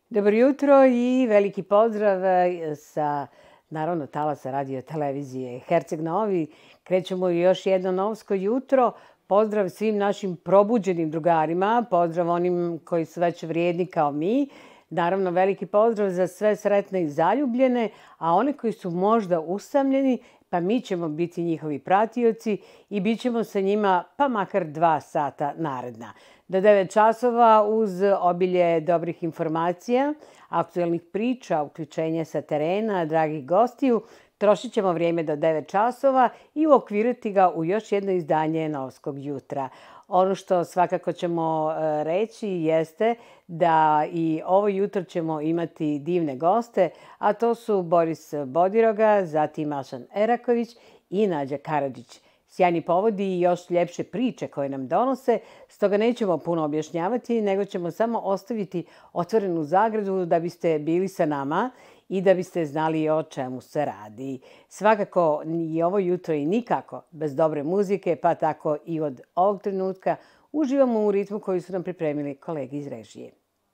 Dobro jutro i veliki pozdrav sa, naravno, talasa radio televizije Herceg Novi. Krećemo još jedno novsko jutro. Pozdrav svim našim probuđenim drugarima, pozdrav onim koji su već vrijedni kao mi. Naravno, veliki pozdrav za sve sretne i zaljubljene, a one koji su možda usamljeni, pa mi ćemo biti njihovi pratioci i bit ćemo sa njima pa makar 2 sata naredna. Do 9 časova uz obilje dobrih informacija, aktuelnih priča, uključenja sa terena, dragih gostiju, trošit ćemo vrijeme do 9 časova i uokviriti ga u još jedno izdanje Novskog jutra. Ono što svakako ćemo reći jeste da i ovo jutro ćemo imati divne goste, a to su Boris Bodiroga, zatim Ašan Eraković i Nađa Karadžić. Sjajni povodi i još ljepše priče koje nam donose, stoga nećemo puno objašnjavati, nego ćemo samo ostaviti otvorenu zagradu da biste bili sa nama i da biste znali o čemu se radi. Svakako i ovo jutro i nikako bez dobre muzike, pa tako i od ovog trenutka uživamo u ritmu koji su nam pripremili kolege iz režije.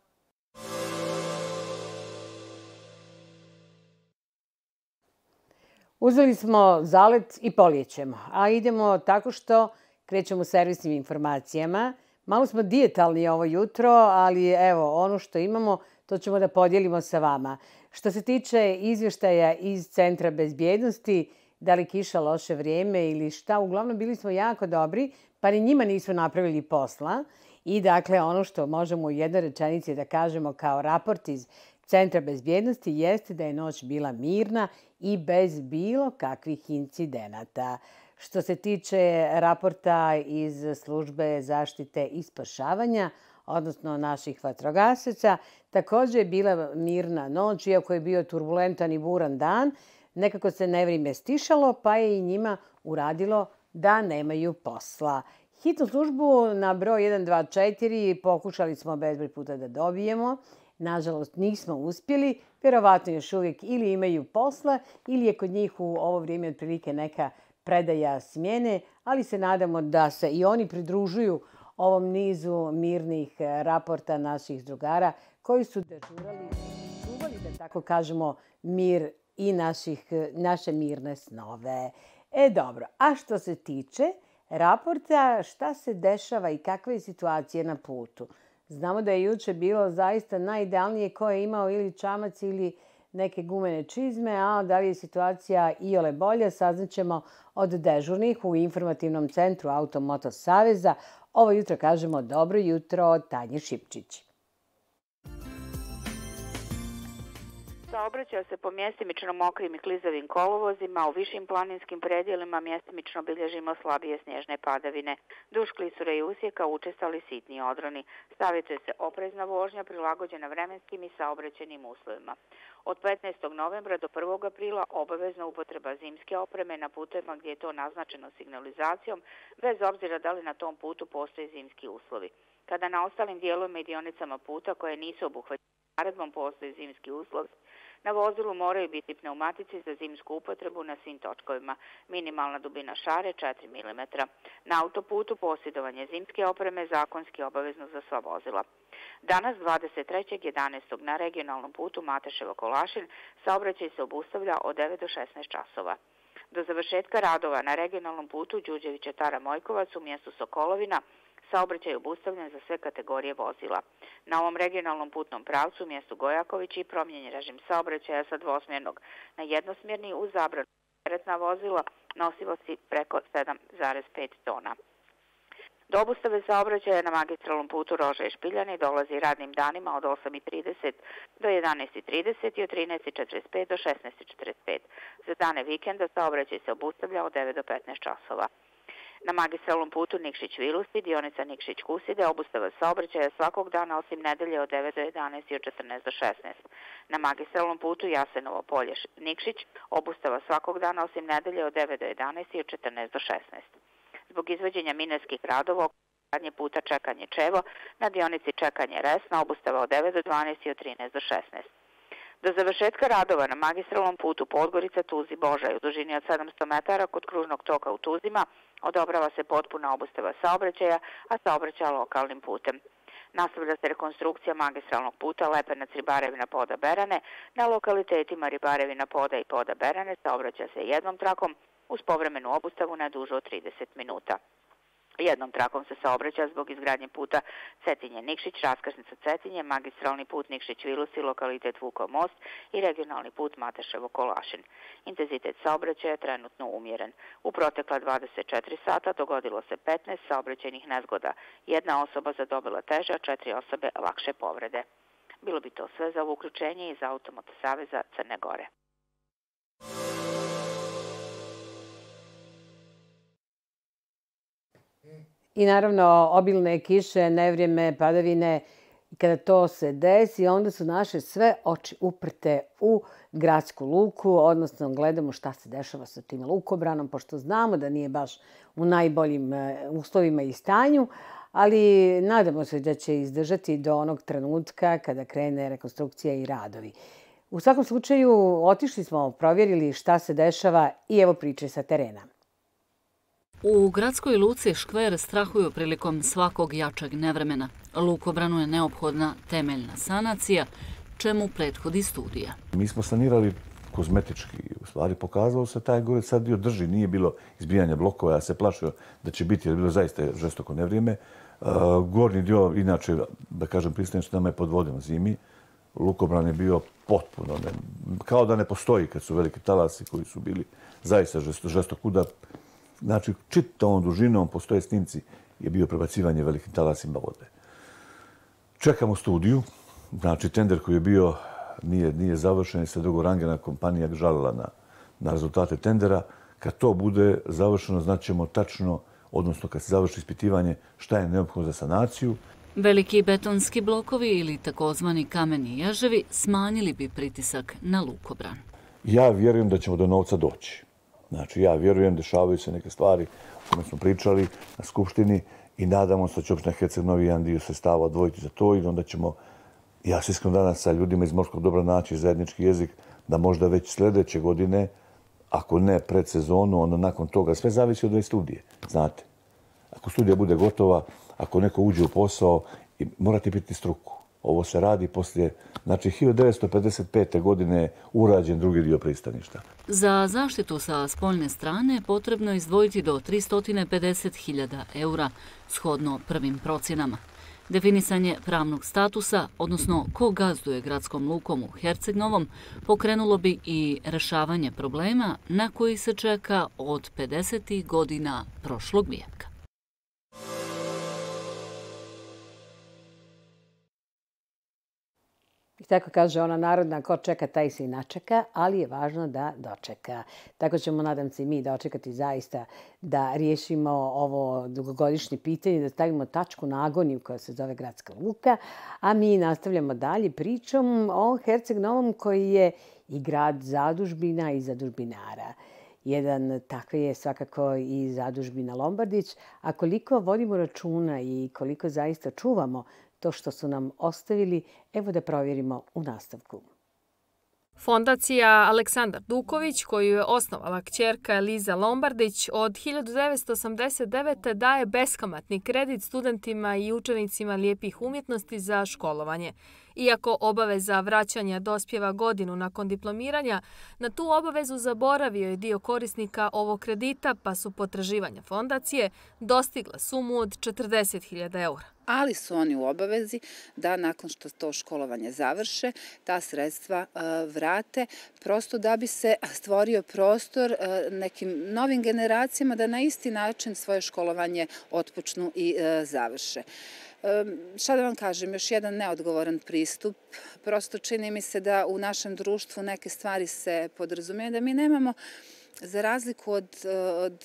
Uzeli smo zalet i polijećemo, a idemo tako što krećemo servisnim informacijama. Malo smo dijetalni ovo jutro, ali evo, ono što imamo, to ćemo da podijelimo sa vama. Što se tiče izvještaja iz Centra bezbjednosti, da li kiša, loše vrijeme ili šta, uglavnom bili smo jako dobri, pa ni njima nismo napravili posla. I dakle, ono što možemo u jednoj rečenici da kažemo kao raport iz Centra bezbjednosti jeste da je noć bila mirna i bez bilo kakvih incidenata. Što se tiče raporta iz službe zaštite i spašavanja, odnosno naših vatrogasaca, također je bila mirna noć, iako je bio turbulentan i buran dan. Nekako se nevrijeme stišalo, pa je i njima uradilo da nemaju posla. Hitnu službu na broj 124 pokušali smo bezbroj puta da dobijemo. Nažalost, nismo uspjeli. Vjerovatno još uvijek ili imaju posla ili je kod njih u ovo vrijeme otprilike neka predaja smjene, ali se nadamo da se i oni pridružuju ovom nizu mirnih raporta naših drugara koji su dežurali i čuvali, da tako kažemo, mir i naše mirne snove. Dobro, a što se tiče raporta, šta se dešava i kakva je situacija na putu? Znamo da je juče bilo zaista najidealnije ko je imao ili čamac ili neke gumene čizme, a da li je situacija iole bolja saznaćemo od dežurnih u informativnom centru Automoto Saveza. Ovo jutro kažemo dobro jutro Tanji Šipčić. Saobraćaj se po mjestimično mokrim i klizavim kolovozima, u višim planinskim predjelima mjestimično bilježimo slabije snježne padavine. Duž klisura i usjeka učestali sitni odroni. Savjetuje se oprezna vožnja prilagođena vremenskim i saobraćajnim uslovima. Od 15. novembra do 1. aprila obavezna upotreba zimske opreme na putevima gdje je to naznačeno signalizacijom, bez obzira da li na tom putu postoje zimski uslovi. Kada na ostalim dijelovima i dionicama puta koje nisu obuhvaćene naredbom postoje zimski uslovi, na vozilu moraju biti pneumatici za zimsku upotrebu na svim točkovima. Minimalna dubina šare 4 mm. Na autoputu posjedovanje zimske opreme zakonski obavezno za sva vozila. Danas 23.11. na regionalnom putu Mateševo-Kolašin saobraćaj se obustavlja od 9 do 16 časova. Do završetka radova na regionalnom putu Đurđevića-Tara-Mojkovac u mjestu Sokolovina saobraćaj je obustavljen za sve kategorije vozila. Na ovom regionalnom putnom pravcu u mjestu Gojaković i promijenjen režim saobraćaja sa dvosmjernog na jednosmjerni uz zabranu teretna vozila nosivosti preko 7,5 tona. Do obustave saobraćaja na magistralnom putu Roža i Špiljani dolazi radnim danima od 8:30 do 11:30 i od 13:45 do 16:45. Za dane vikenda saobraćaj se obustavlja od 9 do 15 časova. Na magistralnom putu Nikšić-Vilusti, dionica Nikšić-Kuside, obustava saobraćaja svakog dana osim nedelje od 9 do 11 i od 14 do 16. Na magistralnom putu Jasenovo Polje-Nikšić, obustava svakog dana osim nedelje od 9 do 11 i od 14 do 16. Zbog izvođenja minarskih radova gradnje puta Čekanje-Čevo, na dionici Čekanje-Resna, obustava od 9 do 12 i od 13 do 16. Do završetka radova na magistralnom putu Podgorica-Tuzi-Božaj u dužini od 700 metara kod kružnog toka u Tuzima odobrava se potpuna obustava saobraćaja, a saobraćaja lokalnim putem. Nastavlja se rekonstrukcija magistralnog puta Lepenac-Ribarevina Poda-Berane. Na lokalitetima Ribarevina Poda i Poda-Berane saobraća se jednom trakom uz povremenu obustavu na duže od 30 minuta. Jednom trakom se saobraća zbog izgradnje puta Cetinje-Nikšić, raskrsnica Cetinje, magistralni put Nikšić-Vilusi, lokalitet Vukov most i regionalni put Mateševo-Kolašin. Intenzitet saobraćaja je trenutno umjeren. U protekla 24 sata dogodilo se 15 saobraćajnih nezgoda. Jedna osoba zadobila teže, a 4 osobe lakše povrede. Bilo bi to sve za ovo uključenje iz Automoto saveza Crne Gore. I naravno, obilne kiše, nevrijeme, padavine, kada to se desi, onda su naše sve oči uprte u gradsku luku, odnosno gledamo šta se dešava sa tim lukobranom, pošto znamo da nije baš u najboljim uslovima i stanju, ali nadamo se da će izdržati do onog trenutka kada krene rekonstrukcija i radovi. U svakom slučaju, otišli smo, provjerili šta se dešava i evo priče sa terena. U gradskoj luci Škver strahuju prilikom svakog jačeg nevremena. Lukobranu je neophodna temeljna sanacija, čemu prethodi studija. Mi smo sanirali kozmetički. U stvari pokazalo se taj gore sad dio drži. Nije bilo izbijanja blokova. Ja se plašio da će biti, jer je bilo zaista žestoko nevrijeme. Gornji dio, inače, da kažem, pristanište nama je pod vodom zimi. Lukobran je bio potpuno, kao da ne postoji kad su veliki talasi koji su bili zaista žestok udar. Znači, čitavom dužinom, postoje snimci, je bio prebacivanje velikim talasima vode. Čekamo studiju. Znači, tender koji je bio nije završen i se drugorangena kompanija žalila na rezultate tendera. Kad to bude završeno, znaćemo tačno, odnosno kad se završi ispitivanje, šta je neophodno za sanaciju. Veliki betonski blokovi ili takozvani kameni ježevi smanjili bi pritisak na lukobran. Ja vjerujem da ćemo do novca doći. Znači, ja vjerujem, dešavaju se neke stvari o kojima smo pričali na Skupštini i nadamo se da će opština Herceg Novi jedan dio sredstava odvojiti za to i onda ćemo, ja se iskreno danas sa ljudima iz Morskog Dobra naći zajednički jezik da možda već sljedeće godine, ako ne pred sezonu, onda nakon toga, sve zavisi od ove studije, znate. Ako studija bude gotova, ako neko uđe u posao, morate pitati struku. Ovo se radi poslije, znači 1955. godine je urađen drugi dio pristaništa. Za zaštitu sa spoljne strane potrebno je izdvojiti do 350.000 eura, shodno prvim procjenama. Definisanje pravnog statusa, odnosno ko gazduje gradskom lukom u Herceg Novom, pokrenulo bi i rešavanje problema na koji se čeka od 50. godina prošlog vijeka. I tako kaže ona narodna, ko čeka, taj se i načeka, ali je važno da dočeka. Tako ćemo, nadam se, i mi dočekati zaista da riješimo ovo dugogodišnje pitanje, da stavimo tačku na agoniju koja se zove Gradska luka, a mi nastavljamo dalje pričom o Herceg Novom koji je i grad zadužbina i zadužbinara. Jedan takve je svakako i zadužbina Lombardić, a koliko vodimo računa i koliko zaista čuvamo to što su nam ostavili, evo da provjerimo u nastavku. Fondacija Aleksandar Duković, koju je osnovala kćerka Eliza Lombardić, od 1989. daje beskamatni kredit studentima i učenicima lijepih umjetnosti za školovanje. Iako obaveza vraćanja dospjeva godinu nakon diplomiranja, na tu obavezu zaboravio je dio korisnika ovog kredita, pa su potraživanja fondacije dostigla sumu od 40.000 eura. Ali su oni u obavezi da nakon što to školovanje završe, ta sredstva vrate, prosto da bi se stvorio prostor nekim novim generacijama da na isti način svoje školovanje otpočnu i završe. Šta da vam kažem, još jedan neodgovoran pristup. Prosto čini mi se da u našem društvu neke stvari se podrazumijaju, da mi nemamo, za razliku od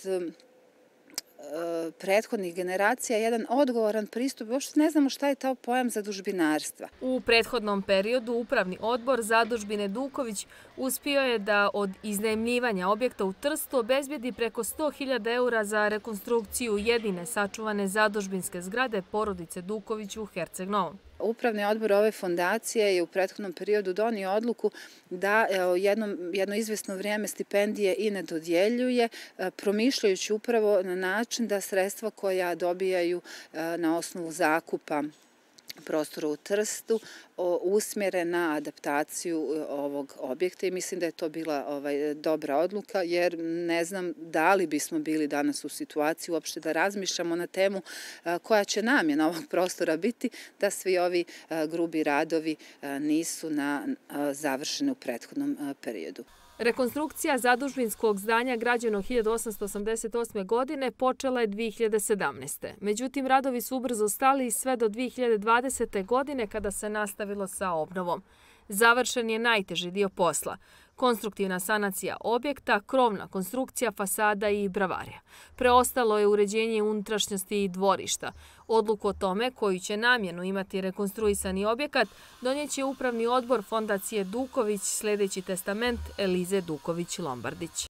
prethodnih generacija, jedan odgovoran pristup. Uopšte ne znamo šta je taj pojam zadužbinarstva. U prethodnom periodu Upravni odbor zadužbine Duković uspio je da od iznajmljivanja objekta u Trstu obezbijedi preko 100.000 eura za rekonstrukciju jedine sačuvane zadužbinske zgrade porodice Duković u Herceg Novom. Upravni odbor ove fondacije je u prethodnom periodu donio odluku da jedno izvesno vrijeme stipendije i ne dodjeljuje, promišljajući upravo na način da sredstva koja dobijaju na osnovu zakupa prostora u Trstu usmjere na adaptaciju ovog objekta i mislim da je to bila dobra odluka, jer ne znam da li bismo bili danas u situaciji uopšte da razmišljamo na temu koja će namjena ovog prostora biti, da svi ovi grubi radovi nisu završeni u prethodnom periodu. Rekonstrukcija zadužbinskog zdanja građenog 1888. godine počela je 2017. Međutim, radovi su ubrzo stali sve do 2020. godine kada se nastavilo sa obnovom. Završen je najteži dio posla. Konstruktivna sanacija objekta, krovna konstrukcija fasada i bravarija. Preostalo je uređenje unutrašnjosti i dvorišta. Odluku o tome koju će namjenu imati rekonstruisani objekat donijeće Upravni odbor Fondacije Duković sljedeći testament Elize Duković-Lombardić.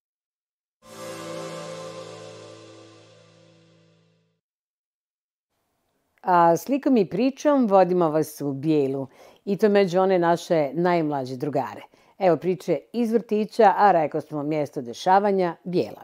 A slikom i pričom vodimo vas u Bijelu i to među one naše najmlađe drugare. Evo priče iz vrtića, a rekao smo mjesto dešavanja Bijela.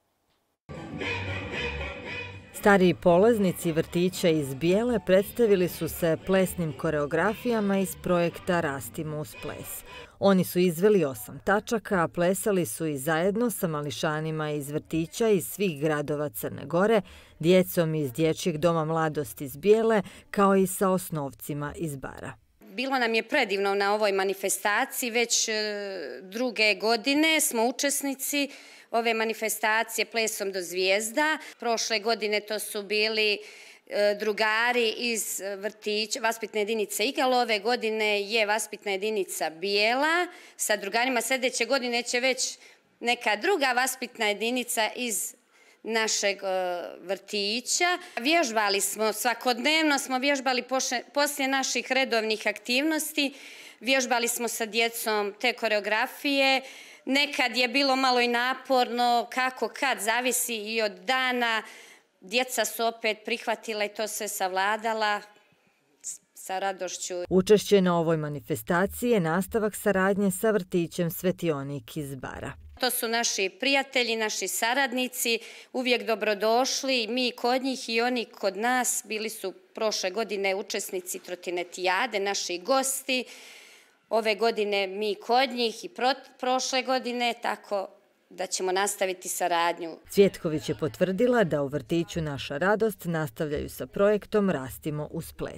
Stariji polaznici vrtića iz Bijele predstavili su se plesnim koreografijama iz projekta Rastimo uz ples. Oni su izveli 8 tačaka, a plesali su i zajedno sa mališanima iz vrtića iz svih gradova Crne Gore, djecom iz Dječjeg doma mladosti iz Bijele, kao i sa osnovcima iz Bara. Bilo nam je predivno na ovoj manifestaciji, već druge godine smo učesnici ove manifestacije Plesom do zvijezda. Prošle godine to su bili drugari iz vrtića, vaspitne jedinice Igalo, ove godine je vaspitna jedinica Bijela. Sa drugarima sljedeće godine će već neka druga vaspitna jedinica iz našeg vrtića. Vježbali smo, svakodnevno smo vježbali poslije naših redovnih aktivnosti. Vježbali smo sa djecom te koreografije. Nekad je bilo malo i naporno, kako kad, zavisi i od dana. Djeca su opet prihvatila i to se savladala sa radošću. Učešće na ovoj manifestaciji je nastavak saradnje sa vrtićem Svetionik iz Bara. To su naši prijatelji, naši saradnici, uvijek dobrodošli, mi kod njih i oni kod nas. Bili su prošle godine učesnici trotinetijade, naši gosti. Ove godine mi kod njih i prošle godine, tako da ćemo nastaviti saradnju. Cvjetković je potvrdila da u vrtiću Naša radost nastavljaju sa projektom Rastimo uz ples.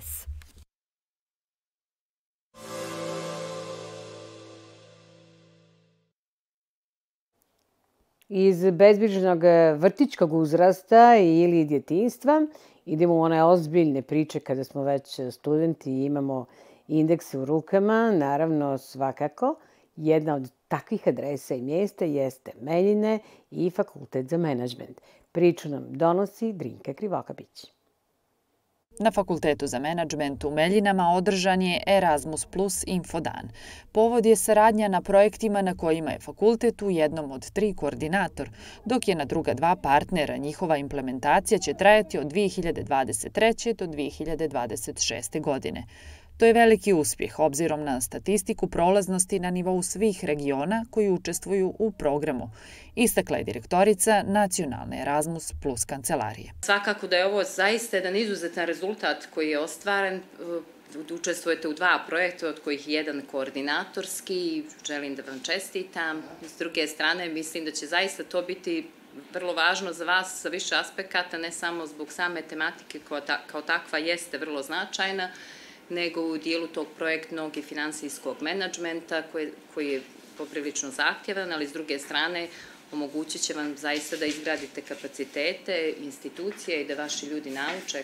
Iz bezbrižnog vrtićkog uzrasta ili djetinjstva idemo u one ozbiljne priče kada smo već studenti i imamo indeks u rukama. Naravno, svakako, jedna od takvih adresa i mjesta jeste Meljine i Fakultet za menadžment. Priču nam donosi Drinka Krivokapić. Na Fakultetu za menadžment u Meljinama održan je Erasmus Plus Infodan. Povod je saradnja na projektima na kojima je fakultet u jednom od 3 koordinator, dok je na druga 2 partnera njihova implementacija će trajati od 2023. do 2026. godine. To je veliki uspjeh obzirom na statistiku prolaznosti na nivou svih regiona koji učestvuju u programu, istakla je direktorica Nacionalne Erasmus Plus kancelarije. Svakako da je ovo zaista jedan izuzetan rezultat koji je ostvaren. Učestvujete u 2 projekta, od kojih je jedan koordinatorski. Želim da vam čestitam. S druge strane, mislim da će zaista to biti vrlo važno za vas sa više aspekata, ne samo zbog same tematike koja kao takva jeste vrlo značajna, nego u dijelu tog projektnog i finansijskog menadžmenta koji je poprilično zahtjevan, ali s druge strane omogućit će vam zaista da izgradite kapacitete, institucije i da vaši ljudi nauče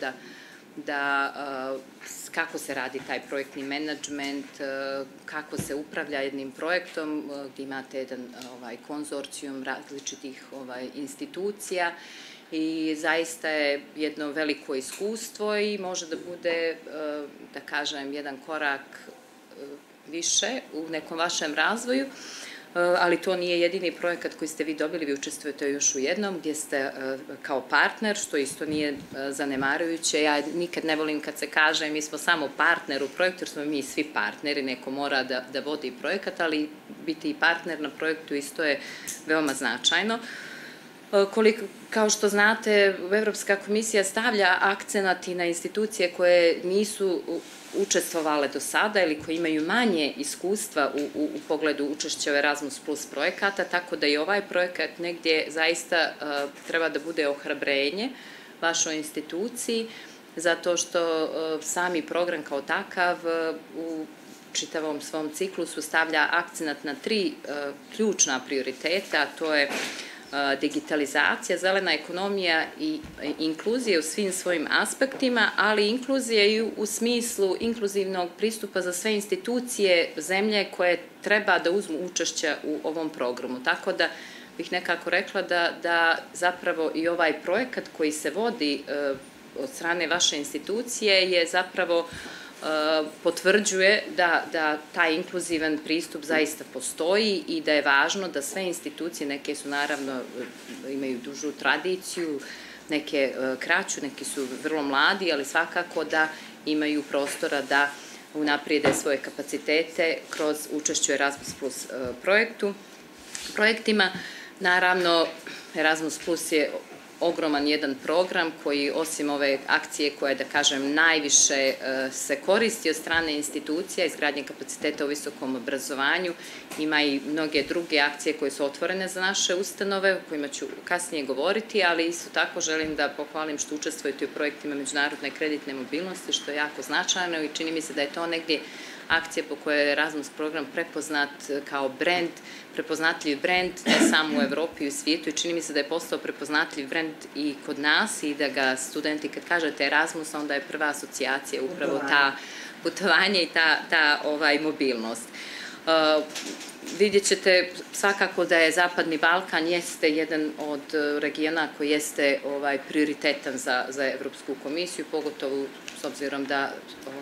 kako se radi taj projektni menadžment, kako se upravlja jednim projektom gdje imate jedan konzorcijum različitih institucija. I zaista je jedno veliko iskustvo i može da bude, da kažem, jedan korak više u nekom vašem razvoju, ali to nije jedini projekat koji ste vi dobili, vi učestvujete još u jednom gdje ste kao partner, što isto nije zanemarujuće. Ja nikad ne volim kad se kaže mi smo samo partner u projektu, jer smo mi svi partneri, neko mora da vodi projekat, ali biti i partner na projektu isto je veoma značajno. Kao što znate, Evropska komisija stavlja akcenat i na institucije koje nisu učestvovale do sada ili koji imaju manje iskustva u pogledu učešća u Erasmus Plus projekata, tako da i ovaj projekat negdje zaista treba da bude ohrabrenje vašoj instituciji, zato što sami program kao takav u čitavom svom ciklusu stavlja akcenat na 3 ključna prioriteta, to je digitalizacija, zelena ekonomija i inkluzija u svim svojim aspektima, ali inkluzija i u smislu inkluzivnog pristupa za sve institucije zemlje koje treba da uzmu učešća u ovom programu. Tako da bih nekako rekla da zapravo i ovaj projekat koji se vodi od strane vaše institucije je zapravo potvrđuje da taj inkluzivan pristup zaista postoji i da je važno da sve institucije, neke su naravno, imaju dužu tradiciju, neke kraću, neki su vrlo mladi, ali svakako da imaju prostora da unaprijede svoje kapacitete kroz učešću Erasmus Plus projektima. Naravno, Erasmus Plus je ogroman jedan program koji, osim ove akcije koja, da kažem, najviše se koristi od strane institucija, izgradnje kapaciteta u visokom obrazovanju, ima i mnoge druge akcije koje su otvorene za naše ustanove, o kojima ću kasnije govoriti, ali isto tako želim da pohvalim što učestvujete u projektima međunarodne kreditne mobilnosti, što je jako značajno i čini mi se da je to negdje akcija po kojoj je Erasmus program prepoznat kao brend, prepoznatljiv brend ne samo u Evropi i u svijetu i čini mi se da je postao prepoznatljiv brend i kod nas i da ga studenti, kad kažete Erasmus, onda je prva asocijacija upravo ta putovanje i ta mobilnost. Vidjet ćete svakako da je Zapadni Balkan jeste jedan od regiona koji jeste prioritetan za Evropsku komisiju, pogotovo s obzirom da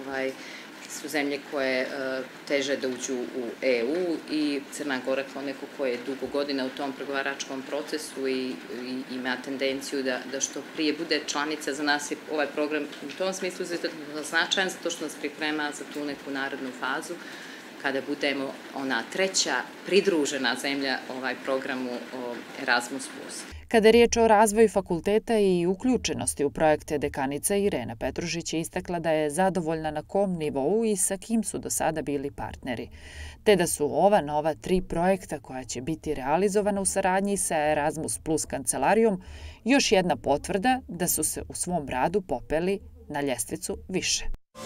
su zemlje koje teže da uđu u EU i Crna Gora kao neko ko je dugo godina u tom pregovaračkom procesu i ima tendenciju da što prije bude članica. Za nas je ovaj program u tom smislu izuzetno značajan, zato što nas priprema za tu neku narednu fazu kada budemo ona 3. pridružena zemlja programu Erasmus+. Kada je riječ o razvoju fakulteta i uključenosti u projekte, dekanica Irena Petrušić je istakla da je zadovoljna na kom nivou i sa kim su do sada bili partneri, te da su ova nova 3 projekta koja će biti realizovana u saradnji sa Erasmus Plus kancelarijom još jedna potvrda da su se u svom radu popeli na ljestvicu više.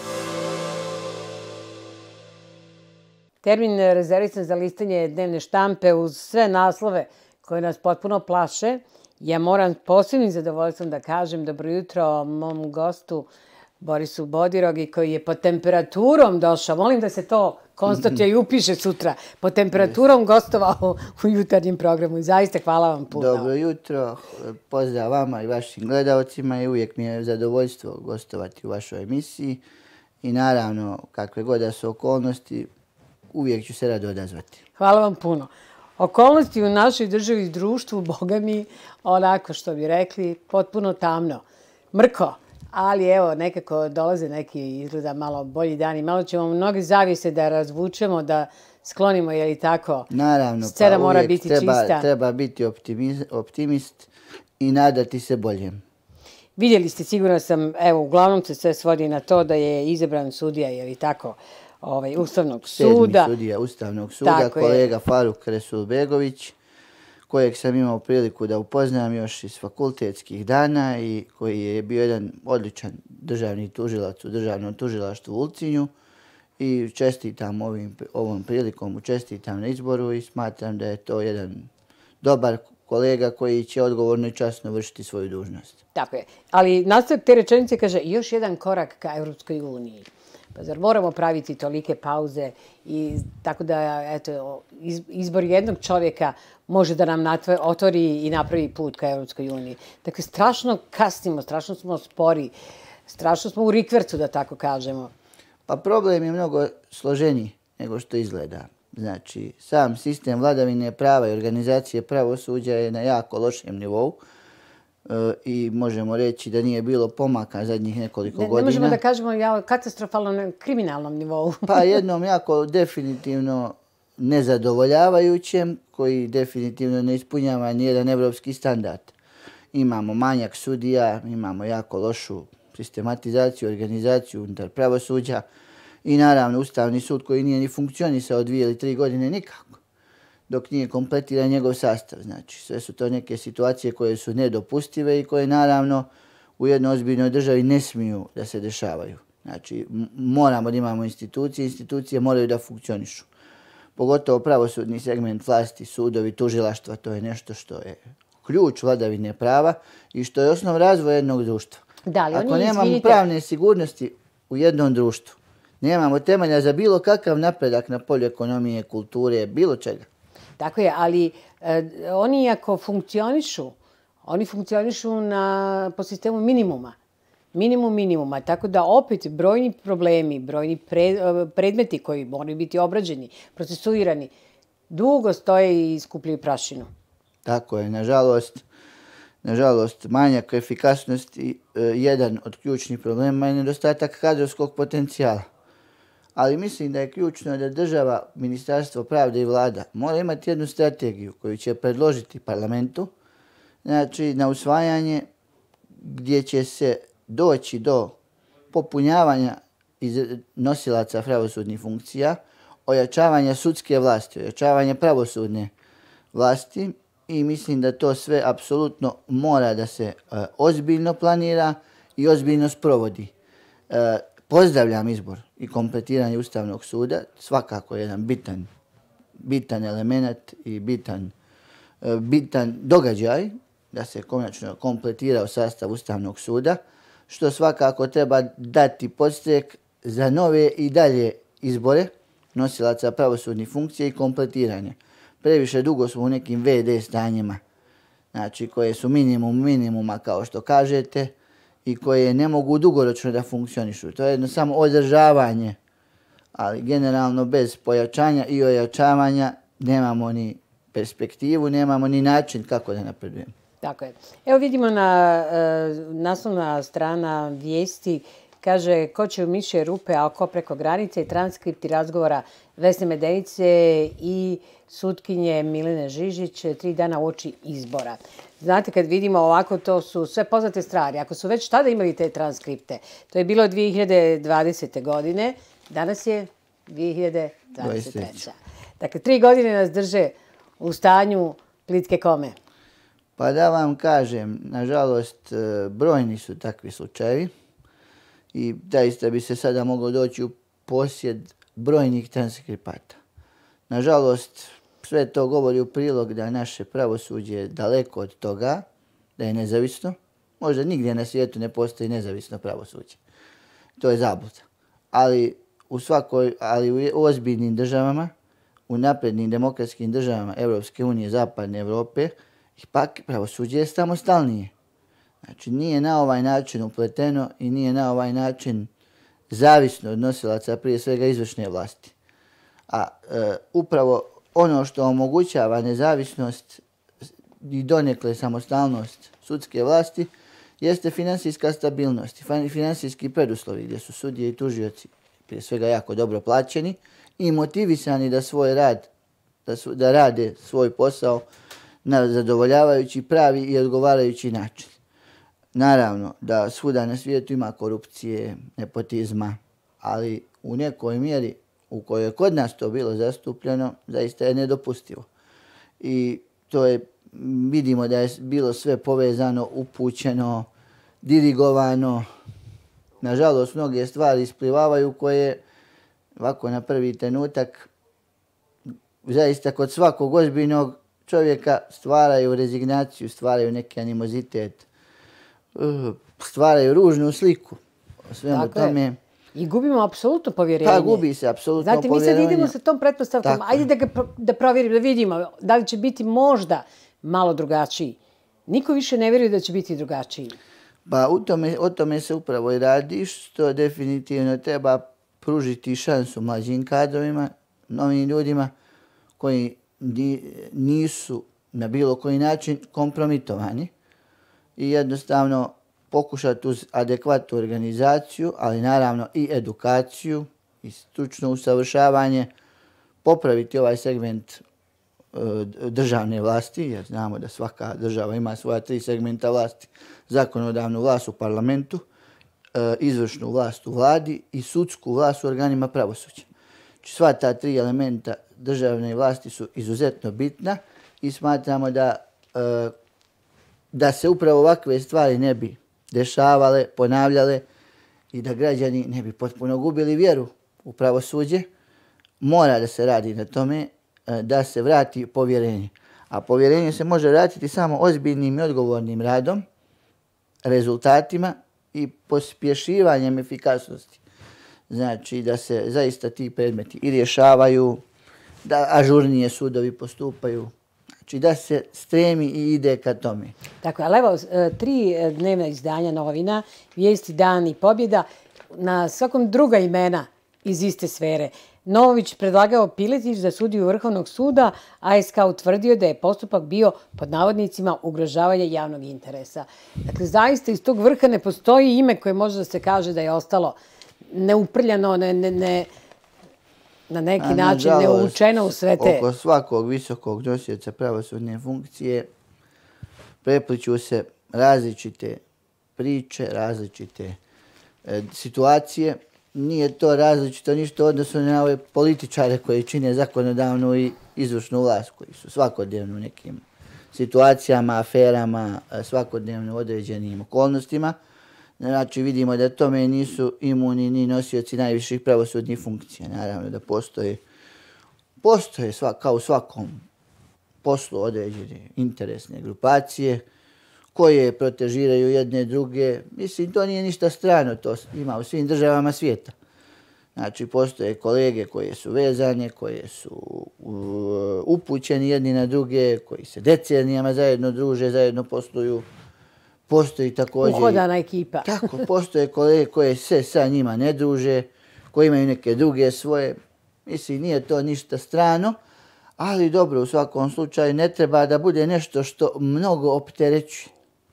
Termin rezervisan za listanje dnevne štampe uz sve naslove koje nas potpuno plaše. Ja moram posebnim zadovoljstvom da kažem dobro jutro mom gostu Borisu Bodirogi koji je pod temperaturom došao. Molim da se to konstatuje i upiše sutra. Pod temperaturom gostovao u jutarnjem programu. I zaista hvala vam puno. Dobro jutro. Pozdrav vama i vašim gledalcima i uvijek mi je zadovoljstvo gostovati u vašoj emisiji. I naravno, kakve god da su okolnosti, uvijek ću se rado odazvati. Hvala vam puno. Okolnosti u našoj državi i društvu, boga mi, onako što bi rekli, potpuno tamno. Mrko, ali evo, nekako dolaze neki izgleda malo bolji dani. Malo ćemo mnoge zavise da razvučemo, da sklonimo, je li tako? Naravno, scena mora biti čista. Treba biti optimist i nadati se boljem. Vidjeli ste, sigurno sam, evo, uglavnom se sve svodi na to da je izabran sudija, je li tako? Ustavnog suda. 7. sudija Ustavnog suda, kolega Faruk Resulbegović, kojeg sam imao priliku da upoznam još iz fakultetskih dana i koji je bio jedan odličan državni tužilac u državnom tužilaštvu u Ulcinju i čestitam ovom prilikom, čestitam na izboru i smatram da je to jedan dobar kolega koji će odgovorno i časno vršiti svoju dužnost. Tako je. Ali nastavak te rečenice kaže još jedan korak ka Evropskoj uniji. Pa zar moramo praviti tolike pauze i tako da eto, izbor jednog čovjeka može da nam otvori i napravi put ka Evropskoj uniji. Dakle, strašno kasnimo, strašno smo spori, strašno smo u rikvercu, da tako kažemo. Pa problem je mnogo složeniji nego što izgleda. Znači, sam sistem vladavine prava i organizacije pravosuđa je na jako lošem nivou i možemo reći da nije bilo pomaka zadnjih nekoliko godina. Ne možemo da kažemo katastrofalnom kriminalnom nivou. Pa jednom jako definitivno nezadovoljavajućem, koji definitivno ne ispunjava nijedan evropski standard. imamo manjak sudija, imamo jako lošu sistematizaciju, organizaciju unutar pravosuđa i naravno Ustavni sud koji nije ni funkcionisao 2 ili 3 godine nikako, dok nije kompletiran njegov sastav. Znači, sve su to neke situacije koje su nedopustive i koje naravno u jednoj ozbiljnoj državi ne smiju da se dešavaju. Znači, moramo da imamo institucije, institucije moraju da funkcionišu. Pogotovo pravosudni segment vlasti, sudovi, tužilaštva, to je nešto što je ključ vladavine prava i što je osnov razvoja jednog društva. Ako nemamo pravne sigurnosti u jednom društvu, nemamo temelja za bilo kakav napredak na polju ekonomije, kulture, bilo čega. Tako je, ali oni ako funkcionišu, oni funkcionišu po sistemu minimuma. Minimuma. Tako da opet brojni problemi, brojni predmeti koji moraju biti obrađeni, procesuirani, dugo stoje i skupljaju prašinu. Tako je, nažalost, manjak efikasnosti jedan od ključnih problema je nedostatak kadrovskog potencijala. Ali mislim da je ključno da država, Ministarstvo pravde i vlada mora imati jednu strategiju koju će predložiti parlamentu, znači na usvajanje gdje će se doći do popunjavanja nosilaca pravosudnih funkcija, ojačavanja sudske vlasti, ojačavanja pravosudne vlasti i mislim da to sve apsolutno mora da se ozbiljno planira i ozbiljno sprovodi. Pozdravljam izbor i kompletiranje Ustavnog suda, svakako jedan bitan element i bitan događaj da se konačno kompletirao sastav Ustavnog suda, što svakako treba dati podstrek za nove i dalje izbore nosilaca pravosudnih funkcija i kompletiranje. Previše dugo smo u nekim VD stanjima, znači koje su minimuma kao što kažete i koje ne mogu dugoročno da funkcionišu. To je jedno samo održavanje, ali generalno bez pojačanja i ojačavanja nemamo ni perspektivu, nemamo ni način kako da napredujemo. Tako je. Evo vidimo naslovna strana vijesti, kaže ko će u mišje rupe, a ko preko granice i transkripti razgovora Vesne Medenice i sutkinje Milene Žižić 3 dana uoči izbora. Znate, kad vidimo ovako, to su sve poznate stvari. Ako su već tada imali te transkripte, to je bilo 2020. godine, danas je 2023. Dakle, 3 godine nas drže u stanju plitke kome. Pa da vam kažem, nažalost, brojni su takvi slučajevi i zaista bi se sada moglo doći u posjed brojnih transkripata. Nažalost, sve to govori u prilog da naše pravosuđe je daleko od toga, da je nezavisno. Možda nigdje na svijetu ne postoji nezavisno pravosuđe. To je zabluda. Ali u ozbiljnim državama, u naprednim demokratskim državama Europske unije, Zapadne Evrope, ipak pravosuđe je samostalnije. Znači, nije na ovaj način upleteno i nije na ovaj način zavisno od nosilaca, prije svega izvršne vlasti. A upravo ono što omogućava nezavisnost i donekle samostalnost sudske vlasti jeste finansijska stabilnost i finansijski preduslovi gdje su sudije i tužioci prije svega jako dobro plaćeni i motivisani da svoj rad, da rade svoj posao na zadovoljavajući, pravi i odgovarajući način. Naravno da svuda na svijetu ima korupcije, nepotizma, ali u nekoj mjeri u kojoj je kod nas to bilo zastupljeno, zaista je nedopustivo. I to je, vidimo da je bilo sve povezano, upućeno, dirigovano. Nažalost, mnoge stvari isplivavaju koje ovako na prvi trenutak zaista kod svakog ozbiljnog čovjeka stvaraju rezignaciju, stvaraju neki animozitet, stvaraju ružnu sliku o svemu tome. I gubimo apsolutno povjerenje. Pa gubi se apsolutno povjerenje. Znate, mi sad idemo sa tom pretpostavkom, ajde da provjerimo, da vidimo da li će biti možda malo drugačiji. Niko više ne vjeruje da će biti drugačiji. Pa o tome se upravo i radi, što definitivno treba pružiti šansu mlađim kadrovima, novim ljudima koji nisu na bilo koji način kompromitovani i jednostavno pokušati uz adekvatnu organizaciju, ali naravno i edukaciju i stručno usavršavanje popraviti ovaj segment državne vlasti, jer znamo da svaka država ima svoja 3 segmenta vlasti, zakonodavnu vlast u parlamentu, izvršnu vlast u vladi i sudsku vlast u organima pravosuđa. Sva ta 3 elementa državne vlasti su izuzetno bitna i smatramo da se upravo ovakve stvari ne bi dešavale, ponavljale i da građani ne bi potpuno gubili vjeru u pravosuđe. Mora da se radi na tome da se vrati povjerenje. A povjerenje se može vratiti samo ozbiljnim i odgovornim radom, rezultatima i pospješivanjem efikasnosti. Znači da se zaista ti predmeti i rješavaju, da ažurnije sudovi postupaju, znači da se stremi i ide ka tome. Tako, ali evo, 3 dnevna izdanja novina, Vijesti, Dan i Pobjeda, na svakom druga imena iz iste sfere. Novović predlagao Piletić za sudiju Vrhovnog suda, ASK utvrdio da je postupak bio pod navodnicima ugrožavanja javnog interesa. Dakle, zaista iz tog vrha ne postoji ime koje može da se kaže da je ostalo neuprljano, na neki način neučeno u sve te. Oko svakog visokog nosioca pravosudne funkcije prepliću se različite priče, različite situacije. Nije to različito ništa u odnosu na ove političare koji čine zakonodavnu i izvršnu vlast, koji su svakodnevno u nekim situacijama, aferama, svakodnevno određenim okolnostima. Znači vidimo da tome nisu imuni ni nosioci najviših pravosudnih funkcija. Naravno da postoje kao u svakom poslu određene interesne grupacije koje protežiraju jedne druge. Mislim, to nije ništa strano, to ima u svim državama svijeta. Znači, postoje kolege koje su vezane, koje su upućeni jedni na druge, koji se decenijama zajedno druže, zajedno posluju. Postoji također... Uhodana ekipa. Tako, postoje kolege koje se sa njima ne druže, koji imaju neke druge svoje. Mislim, nije to ništa strano, ali dobro, u svakom slučaju ne treba da bude nešto što mnogo opterećuje.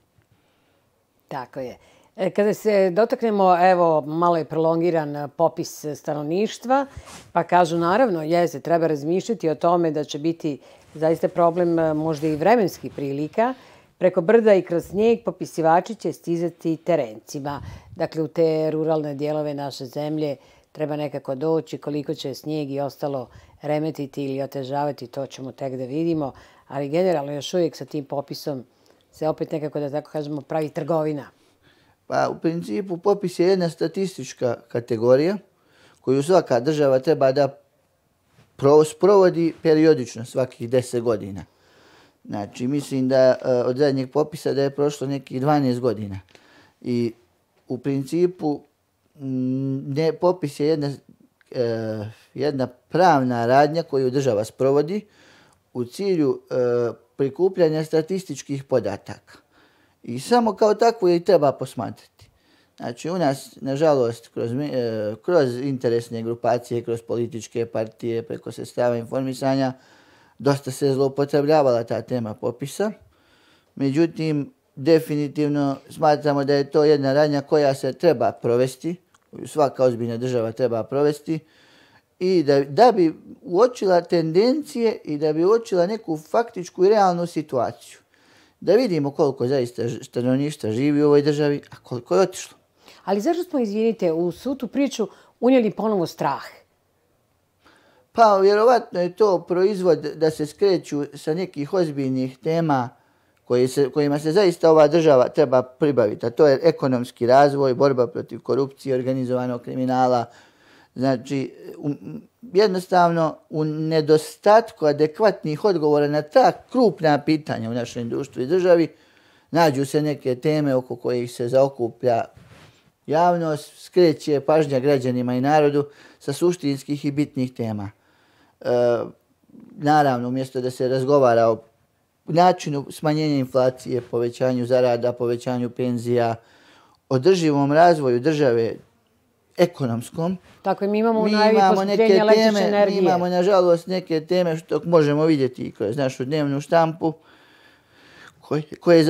Tako je. Kada se dotaknemo, evo, malo je prolongiran popis stanovništva, pa kažu, naravno, treba razmišljati o tome da će biti zaista problem možda i vremenskih prilika. Preko brda i kroz snijeg popisivači će stizati terencima. Dakle, u te ruralne dijelove naše zemlje treba nekako doći. Koliko će snijeg i ostalo remetiti ili otežavati, to ćemo tek da vidimo. Ali generalno još uvijek sa tim popisom se opet nekako, da tako kažemo, pravi trgovina. Pa u principu popis je jedna statistička kategorija koju svaka država treba da sprovodi periodično svakih 10 godina. Znači, mislim da od zadnjeg popisa da je prošlo nekih 12 godina. I u principu popis je jedna pravna radnja koju država sprovodi u cilju prikupljanja statističkih podataka. I samo kao takvu je i treba posmatrati. Znači, u nas, nažalost, kroz interesne grupacije, kroz političke partije, preko sredstava informisanja, dosta se zloupotrebljavala ta tema popisa. Međutim, definitivno smatramo da je to jedna radnja koja se treba provesti, koju svaka ozbiljna država treba provesti, i da bi uočila tendencije i da bi uočila neku faktičku i realnu situaciju. Da vidimo koliko zaista stanovništva živi u ovoj državi, a koliko je otišlo. Ali zašto smo, izvinite, u svu tu priču unijeli ponovo strah? Pa, vjerovatno je to proizvod da se skreću sa nekih ozbiljnih tema kojima se zaista ova država treba pribaviti. A to je ekonomski razvoj, borba protiv korupcije, organizovanog kriminala. Znači, jednostavno, u nedostatku adekvatnih odgovora na ta krupna pitanja u našem društvu i državi, nađu se neke teme oko kojih se zaokuplja javnost, skreće pažnja građanima i narodu sa suštinskih i bitnih tema. Naravno, umjesto da se razgovara o načinu smanjenja inflacije, povećanju zarada, povećanju penzija, održivom razvoju države ekonomskom, tako, mi imamo poskupljenje električne energije. Mi imamo, nažalost, neke teme što možemo vidjeti kroz našu dnevnu štampu, koje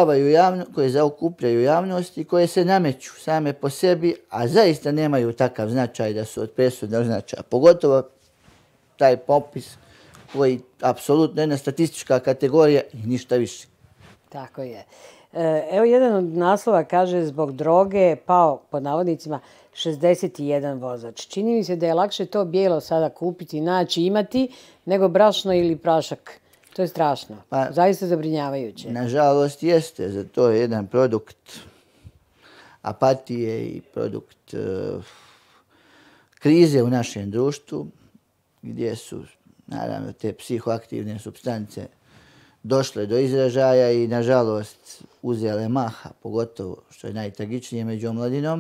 zaokupljaju javnost i koje se nameću same po sebi, a zaista nemaju takav značaj da su od presudnog značaja. Pogotovo taj popis koji apsolutno jedna statistička kategorija i ništa više. Tako je. Evo jedan od naslova kaže zbog droge je pao, pod navodnicima, 61 vozač. Čini mi se da je lakše to bijelo sada kupiti, naći, imati, nego brašno ili prašak. To je strašno. Zaista zabrinjavajuće. Nažalost jeste. Za to je jedan produkt apatije i produkt krize u našem društvu, gdje su, naravno, te psihoaktivne supstance došle do izražaja i, nažalost, uzele maha, pogotovo što je najtragičnije među omladinom,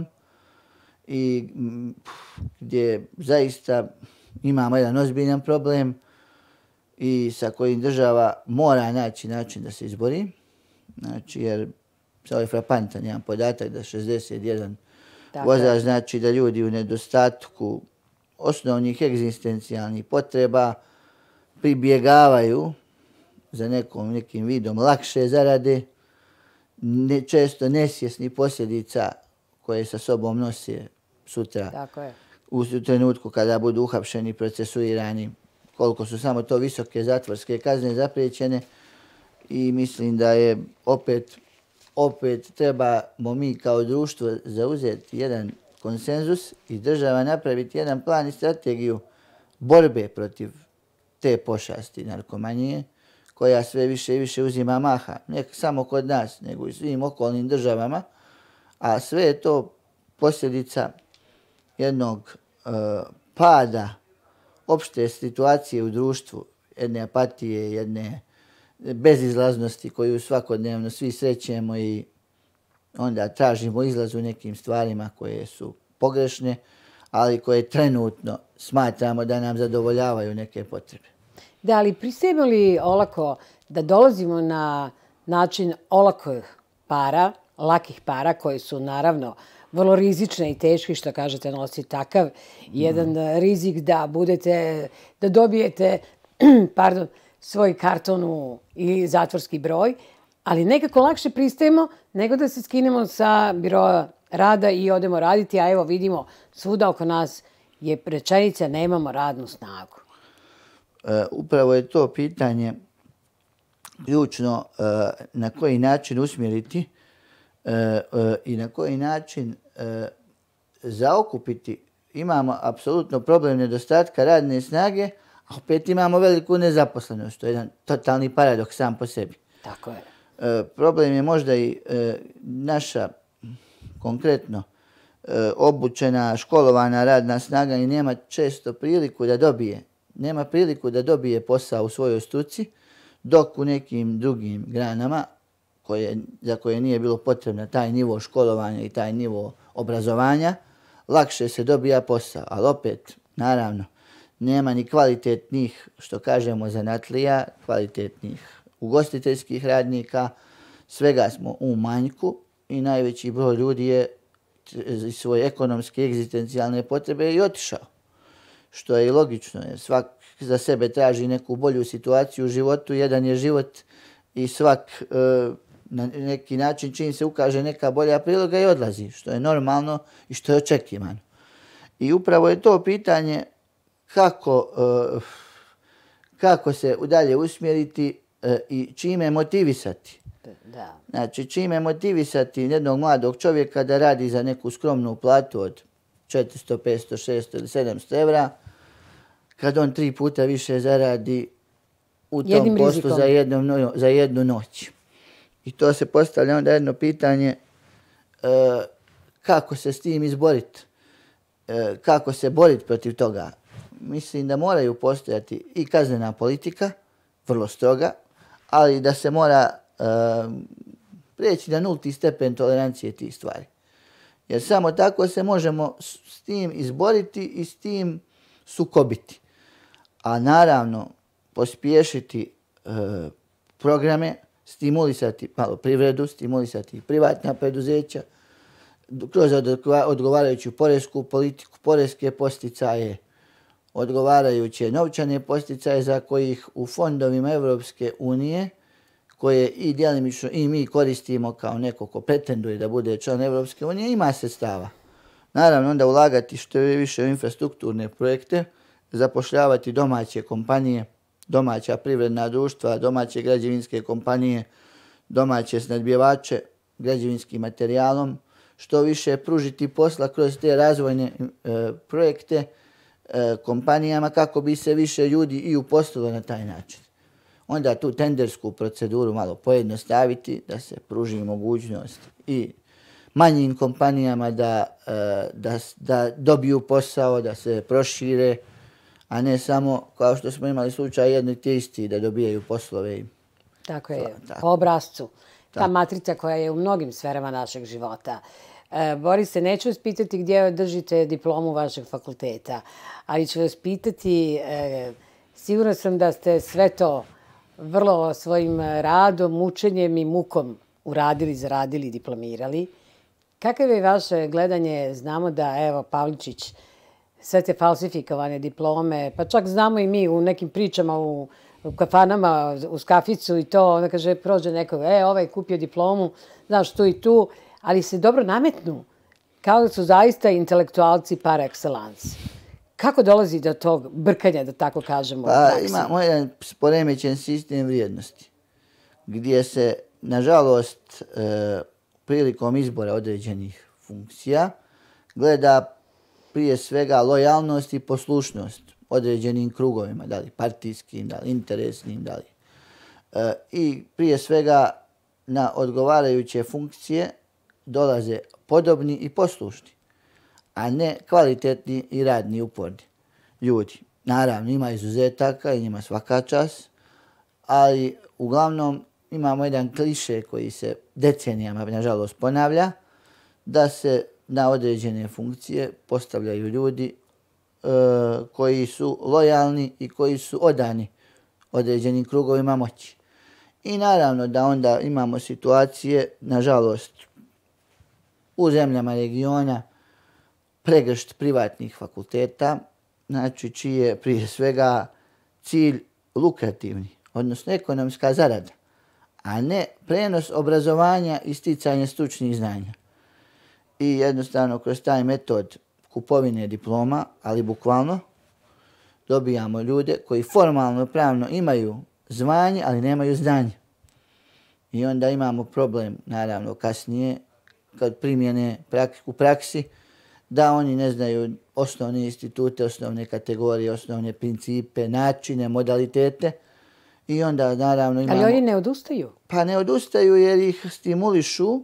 i gdje zaista imamo jedan ozbiljan problem i sa kojim država mora naći način da se izbori. Znači, jer ovo je frapantan jedan podatak da 61 vozač znači da ljudi u nedostatku osnovnih egzistencijalnih potreba pribjegavaju za nekim vidom lakše zarade, često nesvjesni posljedica koje sa sobom nose sutra u trenutku kada budu uhapšeni, procesuirani, koliko su samo to visoke zatvorske kazne zapriječene. I mislim da je opet trebamo mi kao društvo zauzeti jedan konsenzus i država napraviti jedan plan i strategiju borbe protiv te pošasti narkomanije, koja sve više i više uzima maha, ne samo kod nas, nego i svim okolnim državama, a sve je to posljedica jednog pada opšte situacije u društvu, jedne apatije, jedne bezizlaznosti koju svakodnevno svi srećemo i onda tražimo izlaz u nekim stvarima koje su pogrešne, ali koje trenutno smatramo da nam zadovoljavaju neke potrebe. Da, ali pristajemo li olako da dolazimo na način olakih para, lakih para, koji su naravno vrlo rizične i teški, što kažete, nosi takav jedan rizik da dobijete svoj karton i zatvorski broj, ali nekako lakše pristajemo nego da se skinemo sa biroa rada i odemo raditi, a evo vidimo svuda oko nas je rečenica nemamo radnu snagu. Upravo je to pitanje ključno na koji način usmjeriti i na koji način zaokupiti. Imamo apsolutno problem nedostatka radne snage, a opet imamo veliku nezaposlenost. To je jedan totalni paradoks sam po sebi. Tako je. Problem je možda i naša konkretno obučena, školovana radna snaga i nema često priliku da dobije posao u svojoj struci, dok u nekim drugim granama za koje nije bilo potrebno taj nivo školovanja i taj nivo obrazovanja, lakše se dobija posao. Ali opet, naravno, nema ni kvalitetnih, što kažemo, zanatlija, kvalitetnih ugostiteljskih radnika, svega smo u manjku i najveći broj ljudi je iz svoje ekonomske egzistencijalne potrebe i otišao. Što je i logično, jer svak za sebe traži neku bolju situaciju u životu, jedan je život i svak na neki način čim se ukaže neka bolja priloga i odlazi, što je normalno i što je očekivano. I upravo je to pitanje kako se dalje usmjeriti i čime motivisati. Znači, čime motivisati jednog mladog čovjeka da radi za neku skromnu platu od 400, 500, 600 ili 700 evra, kad on 3 puta više zaradi u tom poslu za jednu noć. I to se postavlja onda jedno pitanje kako se s tim izboriti, kako se boriti protiv toga. Mislim da moraju postojati i kaznena politika, vrlo stroga, ali da se mora prijeći na nulti stepen tolerancije tih stvari. Jer samo tako se možemo s tim izboriti i s tim sukobiti. A naravno, pospješiti programe, stimulisati malo privredu, stimulisati privatna preduzeća, kroz odgovarajuću poresku politiku, poreske posticaje, odgovarajuće novčane posticaje za kojih u fondovima Evropske unije, koje i djelimično i mi koristimo kao neko ko pretenduje da bude član Evropske unije, ima sredstava. Naravno, onda ulagati što je više u infrastrukturne projekte, zapošljavati domaće kompanije domaća privredna društva, domaće građevinske kompanije, domaće snadbivače građevinskim materijalom, što više pružiti posla kroz te razvojne projekte kompanijama kako bi se više ljudi i uposlilo na taj način. Onda tu tendersku proceduru malo pojednostaviti, da se pruži mogućnost i manjim kompanijama da dobiju posao, da se prošire, a ne samo, kao što smo imali slučaj, jedni te isti da dobijaju poslove. Tako je, po obrazcu. Ta matrica koja je u mnogim sferama našeg života. Borise, neću vas pitati gdje držite diplomu vašeg fakulteta, ali ću vas pitati, sigurno sam da ste sve to vrlo svojim radom, mučenjem i mukom uradili, zaradili, diplomirali. Kakav je vaše gledanje? Znamo da, evo, Pavličić, sve te falsifikovane diplome, pa čak znamo i mi u nekim pričama u kafanama, uz kaficu i to, onda kaže, prođe nekog, ovaj kupio diplomu, znaš, tu i tu, ali se dobro nametnu, kao da su zaista intelektualci par excellence. Kako dolazi do tog brkanja, da tako kažemo? Pa imamo jedan poremećen sistem vrijednosti, gdje se, nažalost, prilikom izbora određenih funkcija gleda prije svega lojalnost i poslušnost određenim krugovima, da li partijskim, da li interesnim, da li. I prije svega na odgovarajuće funkcije dolaze podobni i poslušni, a ne kvalitetni i radni uporni ljudi. Naravno, ima izuzetaka i njima svaka čast, ali uglavnom imamo jedan kliše koji se decenijama, nažalost, ponavlja, da se na određene funkcije postavljaju ljudi koji su lojalni i koji su odani određenim krugovima moći. I naravno da onda imamo situacije, nažalost, u zemljama regiona pregršt privatnih fakulteta, znači čiji je prije svega cilj lukrativni, odnosno ekonomska zarada, a ne prenos obrazovanja i sticanje stručnih znanja. I jednostavno kroz taj metod kupovine diploma, ali bukvalno, dobijamo ljude koji formalno pravno imaju zvanje, ali nemaju znanje. I onda imamo problem, naravno, kasnije, kad primjene u praksi, da oni ne znaju osnovne institute, osnovne kategorije, osnovne principe, načine, modalitete. I onda, naravno, imamo... Ali oni ne odustaju? Pa ne odustaju jer ih stimulišu,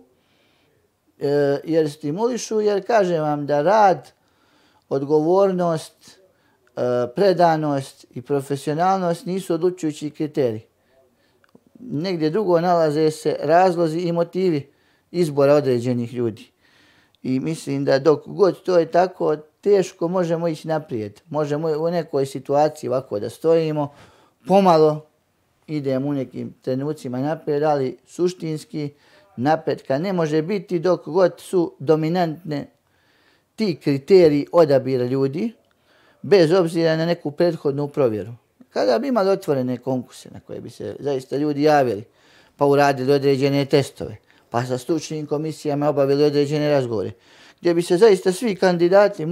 jer kažem vam da rad, odgovornost, predanost i profesionalnost nisu odlučujući kriteriji. Negdje drugo nalaze se razlozi i motivi izbora određenih ljudi. I mislim da dok god to je tako, teško možemo ići naprijed. Možemo u nekoj situaciji ovako da stojimo, pomalo idemo u nekim trenucima naprijed, ali suštinski napretka ne može biti dok god su dominantne ti kriteriji odabira ljudi, bez obzira na neku prethodnu provjeru. Kada bi imali otvorene konkurse na koje bi se zaista ljudi javili, pa uradili određene testove, pa sa stručnim komisijama obavili određene razgovore, gdje bi se zaista svi kandidati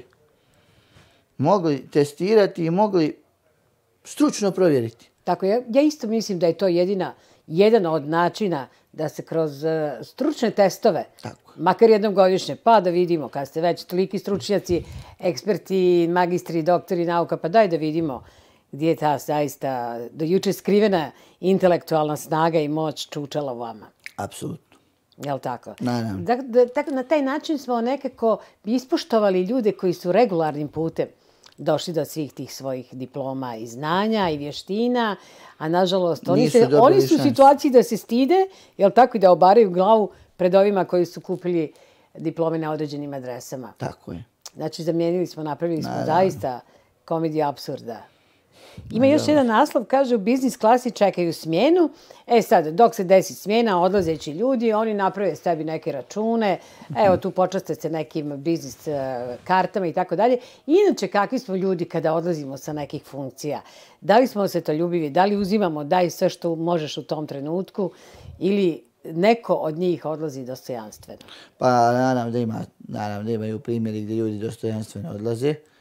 mogli testirati i mogli stručno provjeriti. Tako, ja isto mislim da je to jedan od načina da se kroz stručne testove, makar jednom godišnje, pa da vidimo kad ste već toliki stručnjaci, eksperti, magistri, doktori nauka, pa daj da vidimo gdje je ta zaista do juče skrivena intelektualna snaga i moć čučala u vama. Apsolutno. Jel' tako? Naravno. Na taj način smo nekako ispoštovali ljude koji su regularnim putem došli do svih tih svojih diploma i znanja i vještina, a nažalost oni su u situaciji da se stide, jel' tako, i da obaraju glavu pred ovima koji su kupili diplome na određenim adresama. Tako je. Znači, napravili smo zaista komediju apsurda. Ima još jedan naslov, kaže, u biznis klasi čekaju smjenu. Sad, dok se desi smjena, odlazeći ljudi, oni naprave sebi neke račune, evo tu počaste se nekim biznis kartama i tako dalje. Inače, kakvi smo ljudi kada odlazimo sa nekih funkcija? Da li smo osvetoljubivi, da li uzimamo, daj sve što možeš u tom trenutku, ili neko od njih odlazi dostojanstveno? Pa naravno da imaju primjeri gdje ljudi dostojanstveno odlaze.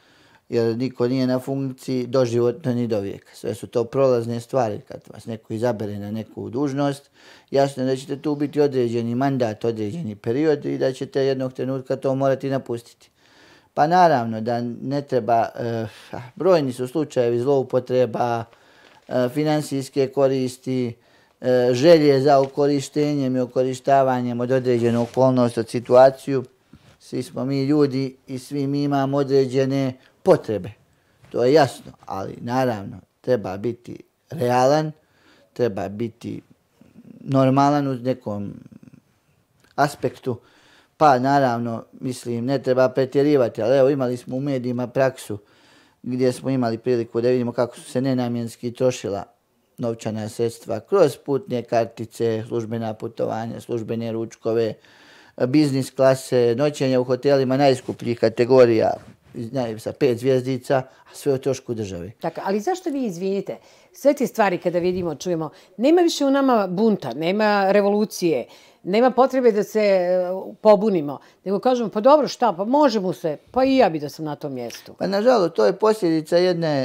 jer niko nije na funkciji doživotno ni do vijeka. Sve su to prolazne stvari. Kad vas neko izabere na neku dužnost, jasno je da ćete tu biti određeni mandat, određeni period i da ćete jednog trenutka to morati napustiti. Pa naravno da ne treba, brojni su slučajevi zloupotreba, finansijske koristi, želje za ukorištenjem i ukorištavanjem od određenu okolnost, od situaciju. Svi smo mi ljudi i svi mi imamo određene potrebe. To je jasno, ali naravno treba biti realan, treba biti normalan u nekom aspektu. Pa naravno, mislim, ne treba pretjerivati, ali evo imali smo u medijima praksu gdje smo imali priliku da vidimo kako su se nenamjenski trošila novčana sredstva kroz putne kartice, službena putovanja, službene ručkove, biznis klase, noćenja u hotelima najskupljih kategorija sa 5 zvjezdica, a sve o trošku države. Tako, ali zašto vi izvinite? Sve te stvari kada vidimo, čujemo, nema više u nama bunta, nema revolucije, nema potrebe da se pobunimo, nego kažemo, pa dobro, šta, pa možemo se, pa i ja bi da sam na tom mjestu. Pa nažalost, to je posljedica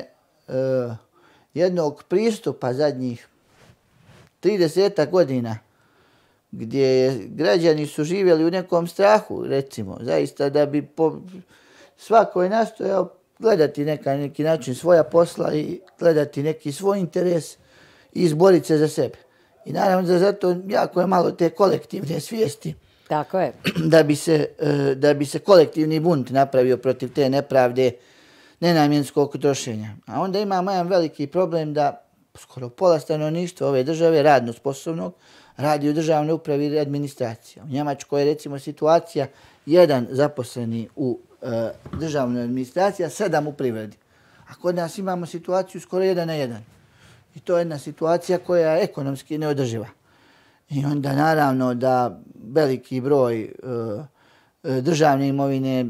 jednog pristupa zadnjih 30 godina, gdje građani su živjeli u nekom strahu, recimo, zaista da bi svako je nastojao gledati neki način svoja posla i gledati neki svoj interes i izboriti se za sebe. I naravno da zato jako je malo te kolektivne svijesti. Tako je. Da bi se kolektivni bunt napravio protiv te nepravde nenamjenskog trošenja. A onda imamo jedan veliki problem da skoro pola stanovništva ove države, radno sposobnog, radi u državnoj upravi i administraciji. U Njemačkoj je recimo situacija 1 zaposleni u državnoj administraciji, a 7 u privredi. A kod nas imamo situaciju skoro 1 na 1. I to je jedna situacija koja je ekonomski neodrživa. I onda naravno da veliki broj državne imovine,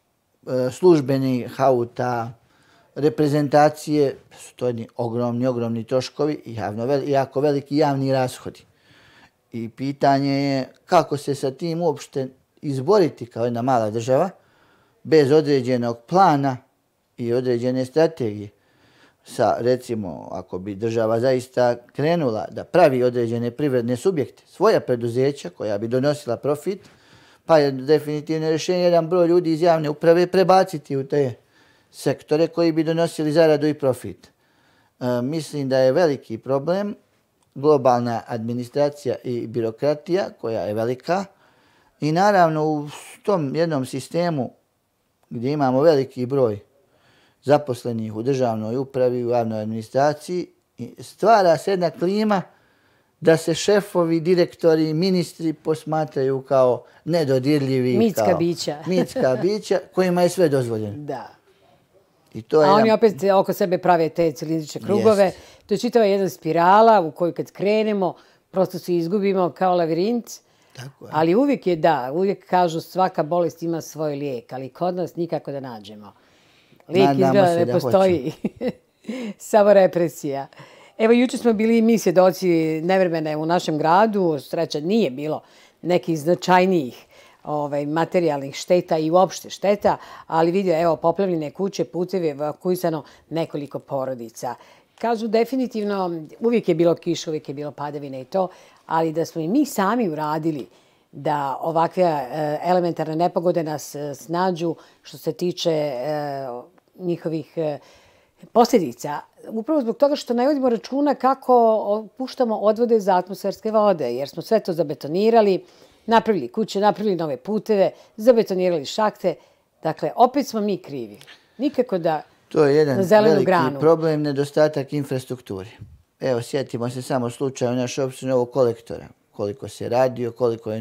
službenih auta, reprezentacije, su to jedni ogromni troškovi i jako veliki javni rashodi. I pitanje je kako se sa tim uopšte izboriti kao jedna mala država bez određenog plana i određene strategije. Recimo, ako bi država zaista krenula da pravi određene privredne subjekte, svoja preduzeća koja bi donosila profit, pa je definitivno rješenje jedan broj ljudi iz javne uprave prebaciti u te sektore koji bi donosili zaradu i profit. Mislim da je veliki problem globalna administracija i birokratija koja je velika i naravno u tom jednom sistemu gdje imamo veliki broj zaposlenih u državnoj upravi, u javnoj administraciji, stvara se jedna klima da se šefovi, direktori, ministri posmatraju kao nedodirljivi, mitska bića kojima je sve dozvoljeno. Da. A oni opet oko sebe prave te cilindrične krugove. To je čitava jedna spirala u koju kad krenemo, prosto se izgubimo kao lavirint. Ali uvijek uvijek kažu svaka bolest ima svoj lijek, ali kod nas nikako da nađemo. Lijek izgleda ne postoji. Samo represija. Evo, juče smo bili i mi svjedoci nevremene u našem gradu. Sreća nije bilo nekih značajnijih materijalnih šteta i uopšte šteta, ali vidio, evo, poplavljene kuće, putevi, evakuisano nekoliko porodica. Kažu definitivno, uvijek je bilo kiša, uvijek je bilo padavine i to, ali da smo i mi sami uradili da ovakve elementarne nepogode nas snađu što se tiče njihovih posljedica. Upravo zbog toga što ne vodimo računa kako puštamo odvode za atmosferske vode, jer smo sve to zabetonirali, napravili kuće, napravili nove puteve, zabetonirali šahte. Dakle, opet smo mi krivi. Nikako da to je jedan veliki problem, nedostatak infrastrukture. Evo, sjetimo se samo slučaja u našoj opštini ovog kolektora. Koliko se radio, koliko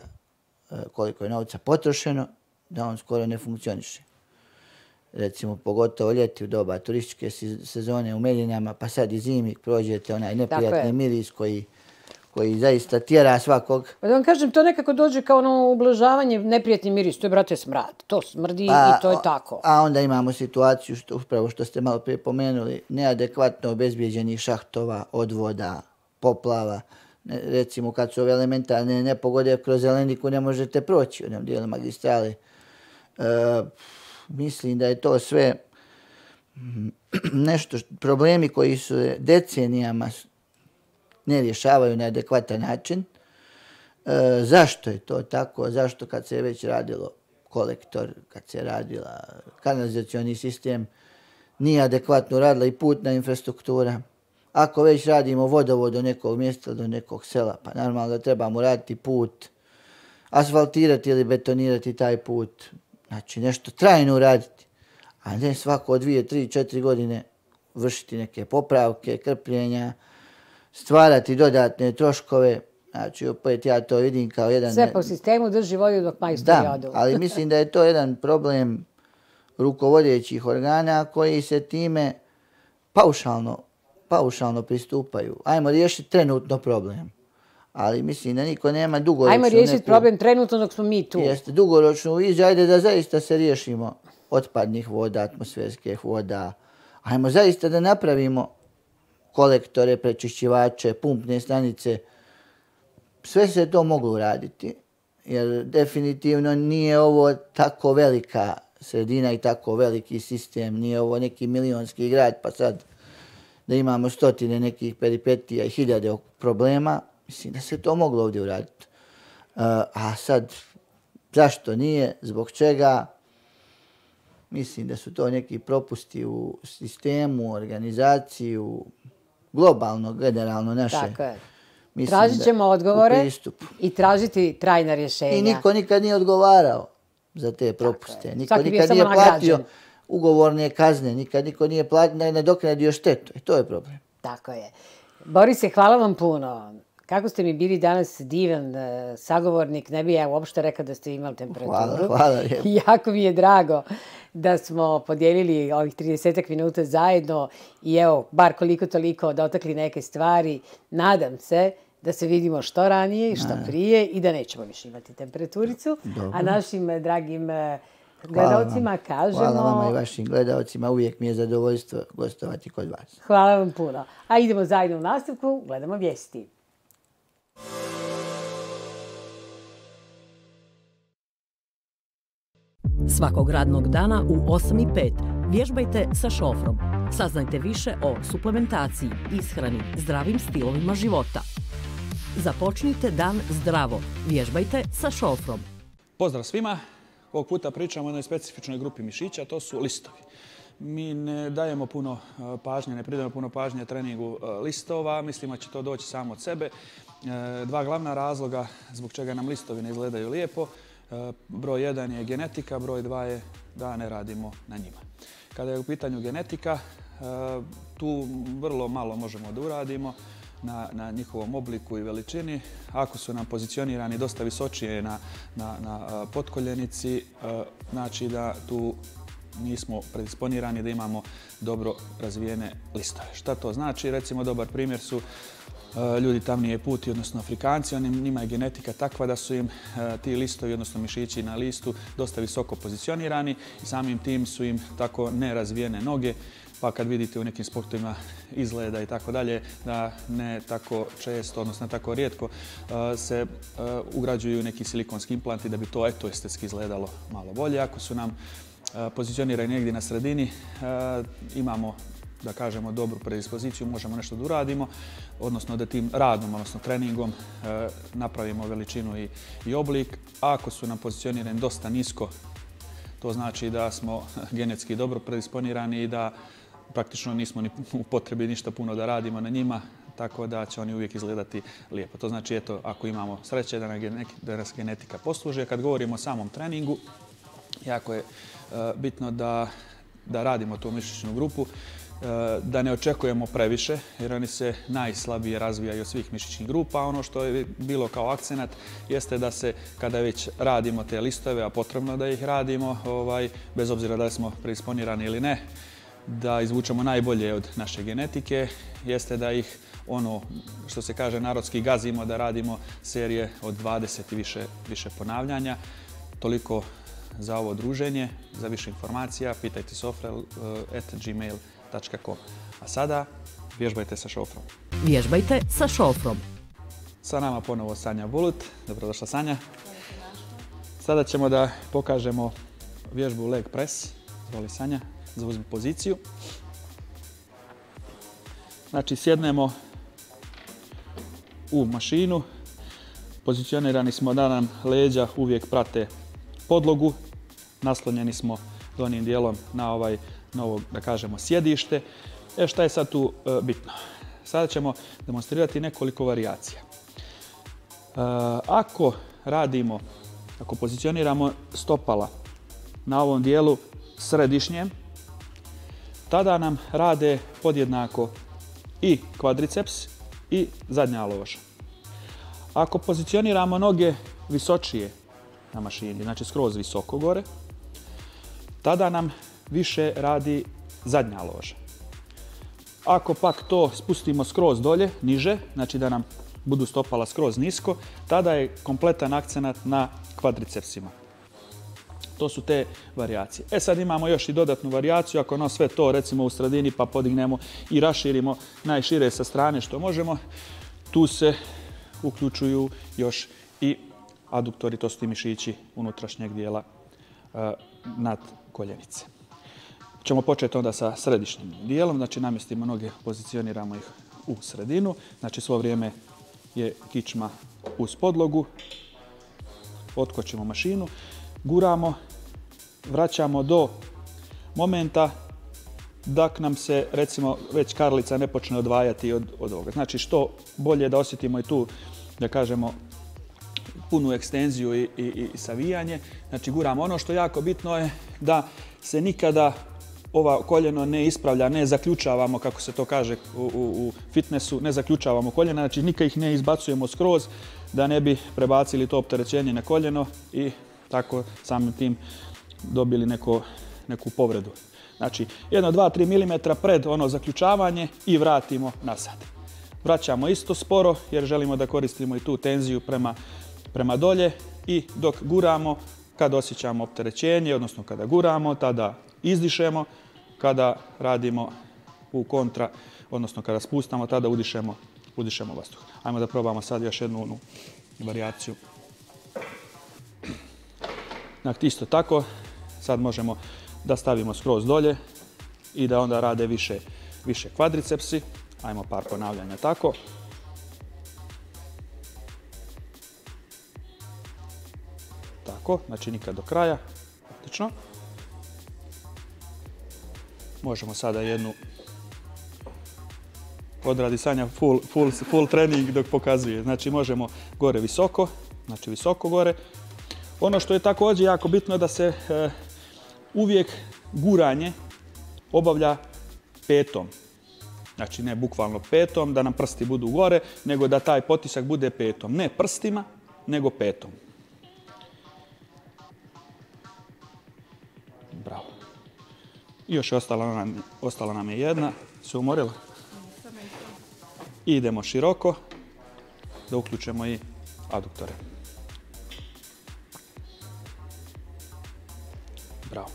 je novca potrošeno, da on skoro ne funkcioniše. Recimo, pogotovo ljeti u doba turističke sezone u Meljinama, pa sad i zimi prođete onaj neprijatni miris koji zaista tjera svakog. Pa da vam kažem, to nekako dođe kao ono ublažavanje, neprijatni miris. To je, brate, smrad. To smrdi i to je tako. A onda imamo situaciju, upravo što ste malo prije pomenuli, neadekvatno obezbijeđenih šahtova, odvoda, poplava. Recimo, kad su ove elementarne nepogode kroz Zeleniku ne možete proći u onom dijelu magistrale. Mislim da je to sve nešto, problemi koji su decenijama ne rješavaju na adekvatan način. Zašto je to tako? Zašto kad se već radilo kolektor, kad se radila kanalizacioni sistem, nije adekvatno radila i putna infrastruktura? Ako već radimo vodovod do nekog mjesta, do nekog sela, pa normalno da trebamo raditi put, asfaltirati ili betonirati taj put. Znači nešto trajno uraditi, a ne svako 2, 3, 4 godine vršiti neke popravke, krpljenja, stvarati dodatne troškove. Znači, opet ja to vidim kao jedan... Sve po sistemu drži vodu dok majstori odu. Da, ali mislim da je to jedan problem rukovodećih organa koji se time paušalno pristupaju. Ajmo riješiti trenutno problem. Ali mislim da niko nema dugoročnu... Ajmo riješiti problem trenutno dok smo mi tu. Jeste, dugoročnu viziju, ajde da zaista se riješimo otpadnih voda, atmosferskih voda. Ajmo zaista da napravimo kolektore, prečišćivače, pumpne stanice. Sve se to moglo uraditi, jer definitivno nije ovo tako velika sredina i tako veliki sistem, nije ovo neki milionski grad, pa sad da imamo stotine nekih peripetija i hiljade problema. Mislim da se to moglo ovdje uraditi. A sad, zašto nije, zbog čega? Mislim da su to neki propusti u sistemu, organizaciju, globalno, generalno naše. Tako je. Tražit ćemo odgovore i tražiti trajna rješenja. I niko nikad nije odgovarao za te propuste. Niko nikad nije platio ugovorne kazne, nikad niko nije nadoknadio štetu. I to je problem. Tako je. Borise, hvala vam puno. Kako ste mi bili danas divan sagovornik, ne bi ja uopšte rekla da ste imali temperaturu. Hvala. Jako mi je drago da smo podijelili ovih 30 minuta zajedno i evo, bar koliko toliko dotakli neke stvari. Nadam se da se vidimo što ranije i što prije i da nećemo više imati temperaturicu. Dobro. A našim dragim gledalcima kažemo... Hvala vama i vašim gledalcima, uvijek mi je zadovoljstvo gostovati kod vas. Hvala vam puno. A idemo zajedno u nastavku, gledamo vijesti. Svakog radnog dana u 8:05 vježbajte sa šofrom. Saznajte više o suplementaciji, ishrani, zdravim stilovima života. Započnite dan zdravo. Vježbajte sa šofrom. Pozdrav svima. Ovog puta pričamo o jednoj specifičnoj grupi mišića, to su listovi. Mi ne dajemo puno pažnje, ne pridajemo puno pažnje treningu listova. Mislimo da će to doći samo od sebe. Dva glavna razloga zbog čega nam listovi ne izgledaju lijepo. Broj 1 je genetika, broj 2 je da ne radimo na njima. Kada je u pitanju genetika, tu vrlo malo možemo da uradimo na njihovom obliku i veličini. Ako su nam pozicionirani dosta visočije na potkoljenici, znači da tu nismo predisponirani da imamo dobro razvijene listove. Šta to znači? Recimo, dobar primjer su ljudi tamnije puti, odnosno Afrikanci. Njima je genetika takva da su im ti listovi, odnosno mišići na listu, dosta visoko pozicionirani i samim tim su im tako nerazvijene noge. Pa kad vidite u nekim sportovima izgleda i tako dalje, da ne tako često, odnosno tako rijetko se ugrađuju neki silikonski implanti da bi to estetski izgledalo malo bolje. Ako su nam pozicionirani negdje na sredini, imamo, da kažemo, dobru predispoziciju, možemo nešto da uradimo, odnosno da tim radom, odnosno treningom napravimo veličinu i oblik. A ako su nam pozicionirani dosta nisko, to znači da smo genetski dobro predisponirani i da praktično nismo ni u potrebi ništa puno da radimo na njima, tako da će oni uvijek izgledati lijepo. To znači, eto, ako imamo sreće da nas genetika posluži. Kad govorimo o samom treningu, jako je bitno da radimo tu mišićnu grupu, da ne očekujemo previše, jer oni se najslabije razvijaju od svih mišićnih grupa. Ono što je bilo kao akcenat jeste da se, kada već radimo te listove, a potrebno da ih radimo, bez obzira da li smo predisponirani ili ne, da izvučemo najbolje od naše genetike, jeste da ih, ono što se kaže narodski, gazimo, da radimo serije od 20 i više ponavljanja. Toliko za ovo druženje. Za više informacija pitajte sofrel@gmail.com. A sada vježbajte sa šofrom. Vježbajte sa šofrom. Sa nama ponovo Sanja Bulut. Dobrodošla, Sanja. Sada ćemo da pokažemo vježbu leg press. Zvoli, Sanja. zauzmi poziciju. Znači, sjednemo u mašinu, pozicionirani smo da nam leđa uvijek prate podlogu, naslonjeni smo donjim dijelom na ovo, da kažemo, sjedište. Šta je sad tu bitno? Sada ćemo demonstrirati nekoliko varijacija. Ako pozicioniramo stopala na ovom dijelu središnjem, tada nam rade podjednako i kvadriceps i zadnja loža. Ako pozicioniramo noge visočije na mašini, znači skroz visoko gore, tada nam više radi zadnja loža. Ako pak to spustimo skroz dolje, niže, znači da nam budu stopala skroz nisko, tada je kompletan akcenat na kvadricepsima. To su te varijacije. Sad imamo još i dodatnu varijaciju, ako no sve to recimo u sredini pa podignemo i raširimo najšire sa strane što možemo, tu se uključuju još i aduktori, to su ti mišići unutrašnjeg dijela nad koljenice. Ćemo početi onda sa središnjim dijelom, znači namjestimo noge, pozicioniramo ih u sredinu, znači svo vrijeme je kičma uz podlogu, otkočimo mašinu, guramo, vraćamo do momenta dok nam se recimo već karlica ne počne odvajati od ovoga. Znači što bolje da osjetimo i tu, da kažemo, punu ekstenziju i savijanje. Znači guramo. Ono što je jako bitno je da se nikada ova koljeno ne ispravlja, ne zaključavamo, kako se to kaže u fitnessu, ne zaključavamo koljena, znači nikad ih ne izbacujemo skroz da ne bi prebacili to opterećenje na koljeno i tako samim tim dobili neku povredu. Znači 1, 2, 3 mm pred ono zaključavanje i vratimo nazad. Vraćamo isto sporo jer želimo da koristimo i tu tenziju prema dolje i dok guramo, kad osjećamo opterećenje, odnosno kada guramo, tada izdišemo, kada radimo u kontra, odnosno kada spustamo, tada udišemo vazduh. Ajmo da probamo sad još jednu varijaciju. Dakle, isto tako, sad možemo da stavimo skroz dolje i da onda rade više kvadricepsi. Ajmo par ponavljanja tako. Tako, znači nikad do kraja. Odlično. Možemo sada jednu odradi Sanja full trening dok pokazuje. Znači možemo gore visoko, znači visoko gore. Ono što je također jako bitno je da se uvijek guranje obavlja petom. Znači ne bukvalno petom, da nam prsti budu gore, nego da taj potisak bude petom. Ne prstima, nego petom. Bravo. I još je ostala nam je jedna. Se umorila? I idemo široko da uključimo i aduktore. Bravo.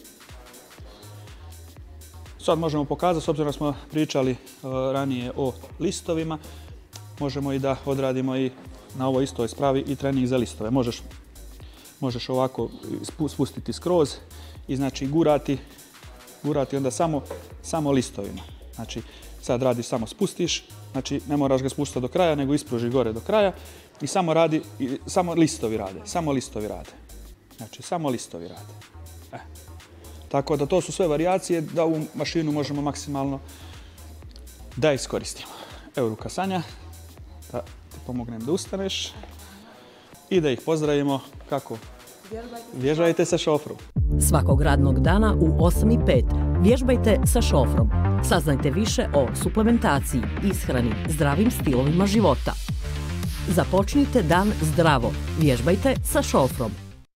Sad možemo pokazati, s obzirom da smo pričali ranije o listovima, možemo i da odradimo i na ovoj istoj spravi i trening za listove. Možeš ovako spustiti skroz i znači gurati onda samo listovima. Znači sad radiš, samo spustiš, znači ne moraš ga spustiti do kraja, nego ispruži gore do kraja i samo listovi rade. Znači samo listovi rade. Tako da to su sve varijacije da ovu mašinu možemo maksimalno da iskoristimo. Evo ruka Sanja, da ti pomognem da ustaneš i da ih pozdravimo kako vježbajte sa šofrom. Svakog radnog dana u 8:05 vježbajte sa šofrom. Saznajte više o suplementaciji, ishrani, zdravim stilovima života. Započnite dan zdravo. Vježbajte sa šofrom.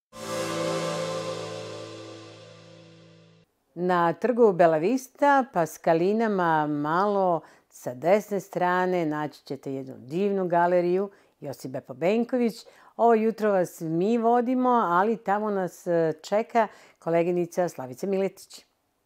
Na trgu Bela Vista, pa skalinama malo sa desne strane naći ćete jednu divnu galeriju Josip Bepo Benković. Ovo jutro vas mi vodimo, ali tamo nas čeka koleginica Slavica Miletić.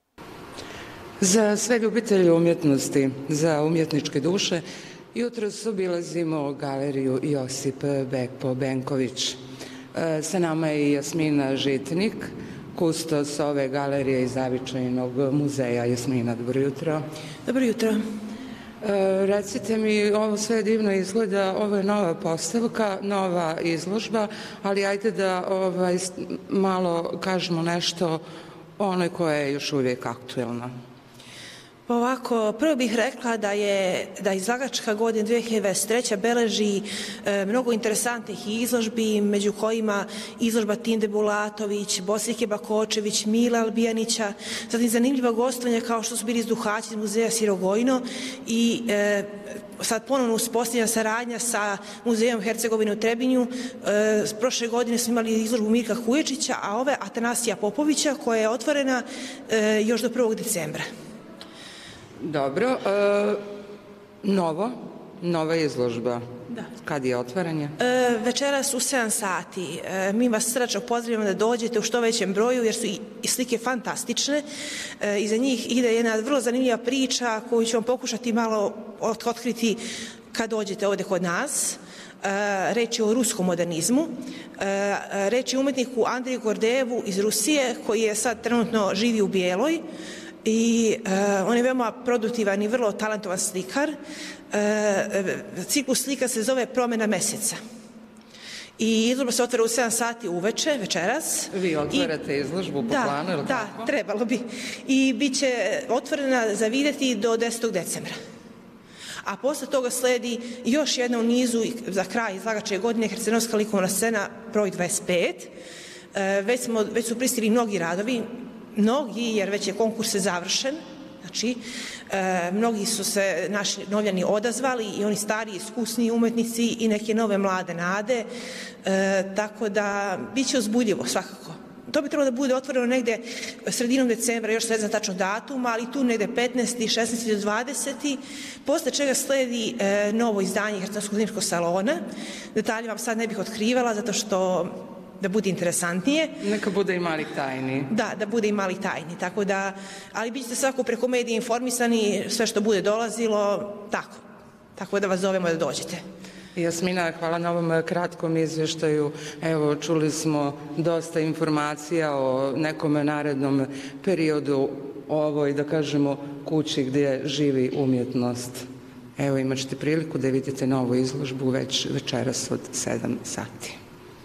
Za sve ljubitelje umjetnosti, za umjetničke duše, jutros obilazimo galeriju Josip Bepo Benković. Sa nama je Jasmina Žitnik, kustos ove galerije iz Zavičajnog muzeja. Jasmina, dobro jutro. Dobro jutro. Recite mi, ovo sve divno izgleda, ovo je nova postavka, nova izložba, ali ajde da malo kažemo nešto o onoj koja je još uvijek aktuelna. Pa ovako, prvo bih rekla da izlagačka godina 2023. beleži mnogo interesantnih izložbi, među kojima izložba Tinde Bulatović, Bosike Bakočević, Mila Albijanića, zatim zanimljiva gostovanja kao što su bili izduhači iz muzeja Sirogojno i sad ponovno uspostavljena saradnja sa muzejom Hercegovine u Trebinju. Prošle godine smo imali izložbu Mirka Kuječića, a ove Atanasija Popovića koja je otvorena još do 1. decembra. Dobro. Nova izložba. Da. Kad je otvaranje? Večeras u 7 sati. Mi vas srdačno pozdravljamo da dođete u što većem broju jer su i slike fantastične. Iza njih ide jedna vrlo zanimljiva priča koju ću vam pokušati malo otkriti kad dođete ovdje kod nas. Reč je o ruskom modernizmu. Reč je o umetniku Andreju Gordejevu iz Rusije koji je sad trenutno živi u Bijeloj. I on je veoma produktivan i vrlo talentovan slikar. Ciklus slika se zove Promjena meseca. I izložba se otvara u 7 sati uveče, večeras. Vi otvarate izložbu po planu, ili kako? Da, trebalo bi. I bit će otvorena za vidjeti do 10. decembra. A posle toga sledi još jedna u nizu za kraj izlagačke godine Hercenovska likovna scena broj 25. Već su pristigli mnogi radovi, jer već je konkurs završen, znači mnogi su se naši novljani odazvali i oni stariji, iskusniji umetnici i neke nove mlade nade, tako da bit će uzbudljivo svakako. To bi trebalo da bude otvoreno negde sredinom decembra, još ne znam tačno datum, ali tu negde 15. 16. do 20. Posle čega sledi novo izdanje Hercenovskog zimskog salona. Detalje vam sad ne bih otkrivala, zato što da bude interesantnije. Neka bude i malih tajni. Da bude i malih tajni, tako da, ali bit ćete svako preko medija informisani, sve što bude dolazilo, tako da vas zovemo da dođete. Jasmina, hvala na ovom kratkom izvještaju. Evo, čuli smo dosta informacija o nekom narednom periodu ovoj, da kažemo, kući gdje živi umjetnost. Evo, imat ćete priliku da vidite novu izložbu već večeras od 7 sati.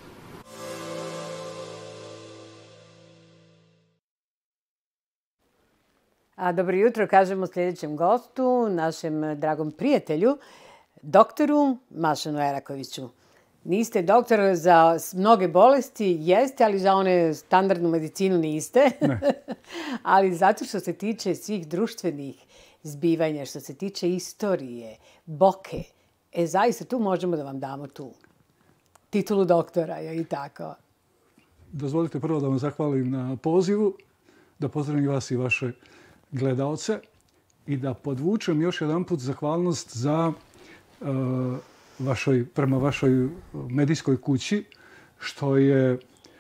A dobro jutro kažemo sljedećem gostu, našem dragom prijatelju, doktoru Mašanu Erakoviću. Niste doktor za mnoge bolesti, jeste, ali za one standardnu medicinu niste. Ne. Ali zato što se tiče svih društvenih zbivanja, što se tiče istorije, boke, zaista tu možemo da vam damo tu titulu doktora, i tako. Dozvolite prvo da vam zahvalim na pozivu, da pozdravim vas i vaše gledaoce i da podvučem još jedan put zahvalnost za prema vašoj medijskoj kući, što je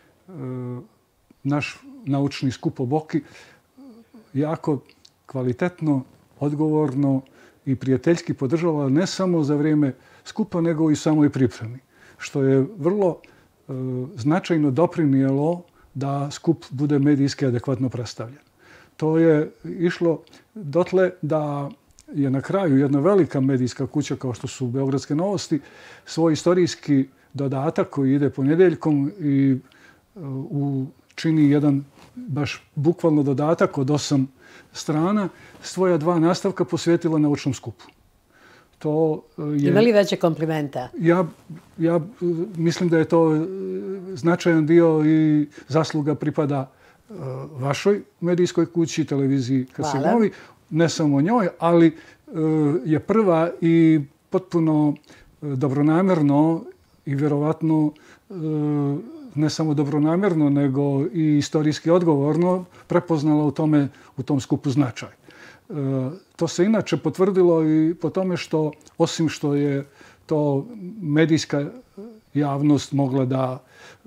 naš naučni skup o Boki jako kvalitetno, odgovorno i prijateljski podržala ne samo za vrijeme skupa, nego i samoj pripremi, što je vrlo značajno doprinijelo da skup bude medijski adekvatno predstavljen. To je išlo dotle da je na kraju jedna velika medijska kuća kao što su Beogradske novosti svoj istorijski dodatak koji ide ponedjeljkom i čini jedan baš bukvalno dodatak od 8 strana, svoja 2 nastavka posvetila naučnom skupu. Ima li veće komplimenta? Ja mislim da je to značajan dio i zasluga pripada vašoj medijskoj kući, televiziji Hercegovi, ne samo njoj, ali je prva i potpuno dobronamjerno i vjerovatno ne samo dobronamjerno, nego i istorijski odgovorno prepoznala u tom skupu značaj. To se inače potvrdilo i po tome što, osim što je to medijska javnost mogla da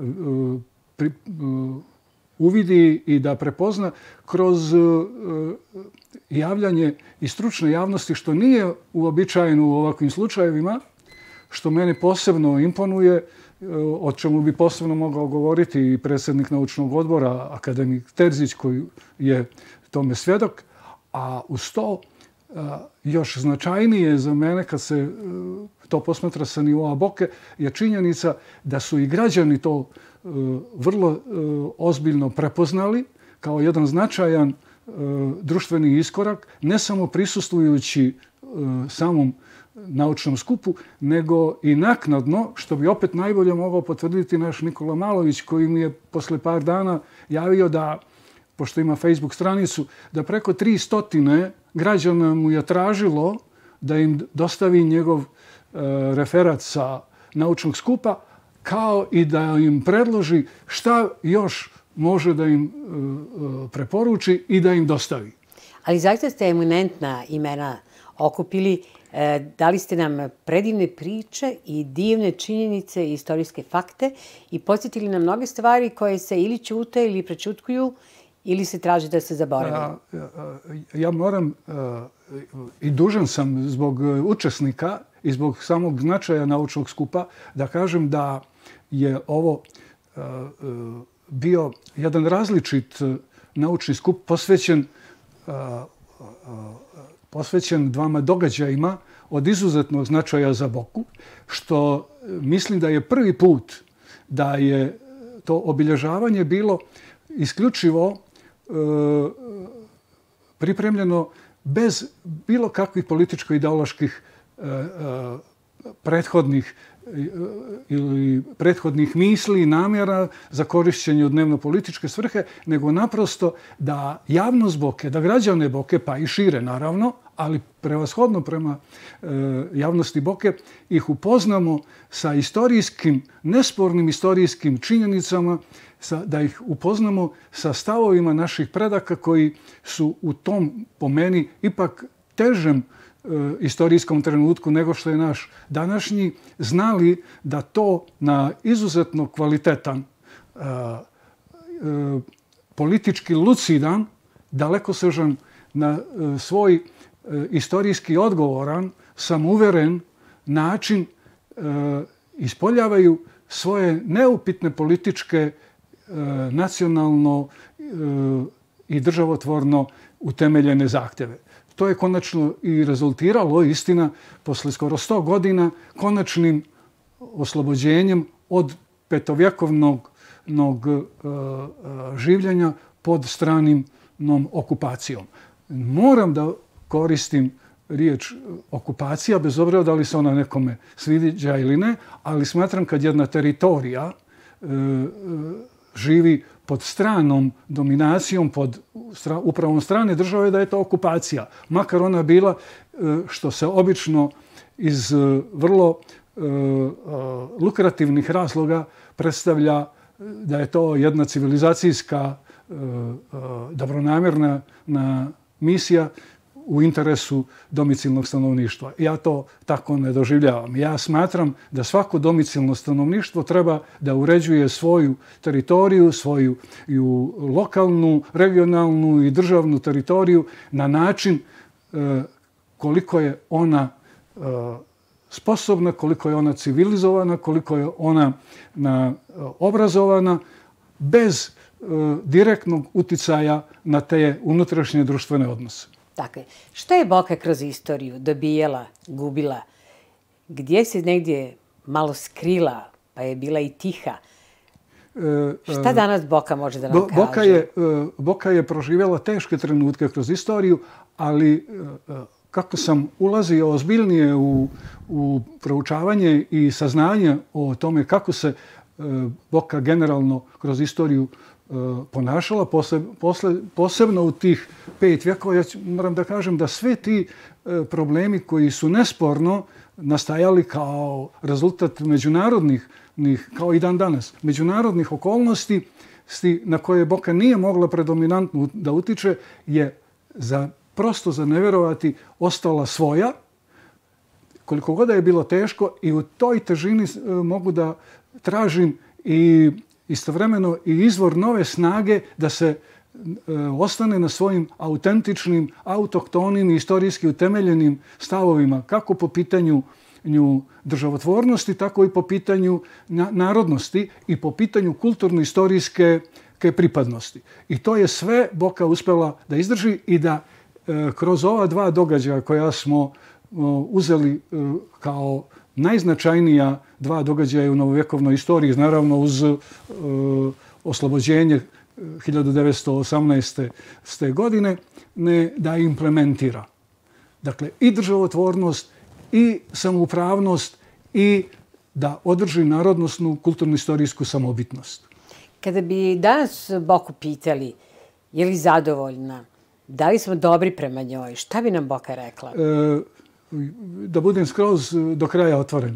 uvidi i da prepozna kroz javljanje i stručne javnosti, što nije uobičajeno u ovakvim slučajevima, što mene posebno imponuje, o čemu bi posebno mogao govoriti i predsjednik naučnog odbora, akademik Terzić, koji je tome svjedok, a uz to još značajnije za mene kad se to posmatra sa nivoa Boke je činjenica da su i građani to vrlo ozbiljno prepoznali kao jedan značajan društveni iskorak, ne samo prisustvujući samom naučnom skupu, nego i naknadno, što bi opet najbolje mogao potvrditi naš Nikola Malović, koji mi je posle par dana javio da, pošto ima Facebook stranicu, da preko 300 građana mu je tražilo da im dostavi njegov referat sa naučnog skupa, kao i da im predloži šta još može da im preporuči i da im dostavi. Ali zaista ste eminentna imena okupili. Dali ste nam predivne priče i divne činjenice i istorijske fakte i podsjetili nam mnoge stvari koje se ili ćute ili prečutkuju ili se traži da se zaborave. Ja moram i dužan sam zbog učesnika i zbog samog značaja naučnog skupa da kažem da je ovo bio jedan različit naučni skup posvećen dvama događajima od izuzetnog značaja za Boku, što mislim da je prvi put da je to obilježavanje bilo isključivo pripremljeno bez bilo kakvih političko-ideoloških prethodnih misli i namjera za korišćenje u dnevno-političke svrhe, nego naprosto da javnost Boke, da građane Boke, pa i šire naravno, ali prevashodno prema javnosti Boke, ih upoznamo sa istorijskim, nespornim istorijskim činjenicama, da ih upoznamo sa stavovima naših predaka koji su u tom, po meni, ipak težem istorijskom trenutku nego što je naš današnji, znali da to na izuzetno kvalitetan, politički lucidan, dalekosežan, na svoj istorijski odgovoran, samouveren način ispoljavaju svoje neupitne političke, nacionalno i državotvorno utemeljene zahtjeve. To je konačno i rezultiralo, istina, posle skoro 100 godina, konačnim oslobođenjem od petovjekovnog življenja pod stranim okupacijom. Moram da koristim riječ okupacija, bez obzira da li se ona nekome sviđa ili ne, ali smatram kad jedna teritorija živi pod stranom dominacijom, pod upravom strane države, da je to okupacija. Makar ona bila, što se obično iz vrlo lukrativnih razloga predstavlja da je to jedna civilizacijska, dobronamjerna misija u interesu domicilnog stanovništva. Ja to tako ne doživljavam. Ja smatram da svako domicilno stanovništvo treba da uređuje svoju teritoriju, svoju lokalnu, regionalnu i državnu teritoriju na način koliko je ona sposobna, koliko je ona civilizovana, koliko je ona obrazovana, bez direktnog uticaja na te unutrašnje društvene odnose. Dakle, što je Boka kroz istoriju dobijala, gubila? Gdje se negdje malo skrila, pa je bila i tiha? Šta danas Boka može da nam kaže? Boka je proživjela teške trenutke kroz istoriju, ali kako sam ulazio ozbiljnije u proučavanje i saznanje o tome kako se Boka generalno kroz istoriju ponašala, posebno u tih 5 vjekova, ja moram da kažem da sve ti problemi koji su nesporno nastajali kao rezultat međunarodnih, kao i dan danas, međunarodnih okolnosti na koje Boka nije mogla predominantno da utiče, je prosto za nevjerovati ostala svoja, koliko god je bilo teško, i u toj težini mogu da tražim i istovremeno i izvor nove snage da se ostane na svojim autentičnim, autohtonim i istorijski utemeljenim stavovima, kako po pitanju pitanju državotvornosti, tako i po pitanju narodnosti i po pitanju kulturno-istorijske pripadnosti. I to je sve Boka uspela da izdrži i da kroz ova dva događaja koja smo uzeli kao najznačajnija dva događaja u novovjekovnoj istoriji, naravno uz oslobođenje 1918. godine, da implementira. Dakle, i državotvornost, i samoupravnost, i da održi narodnosnu kulturno-istorijsku samobitnost. Kada bi danas Boku pitali je li zadovoljna, da li smo dobri prema njoj, šta bi nam Boka rekla? Da budem skroz do kraja otvoren.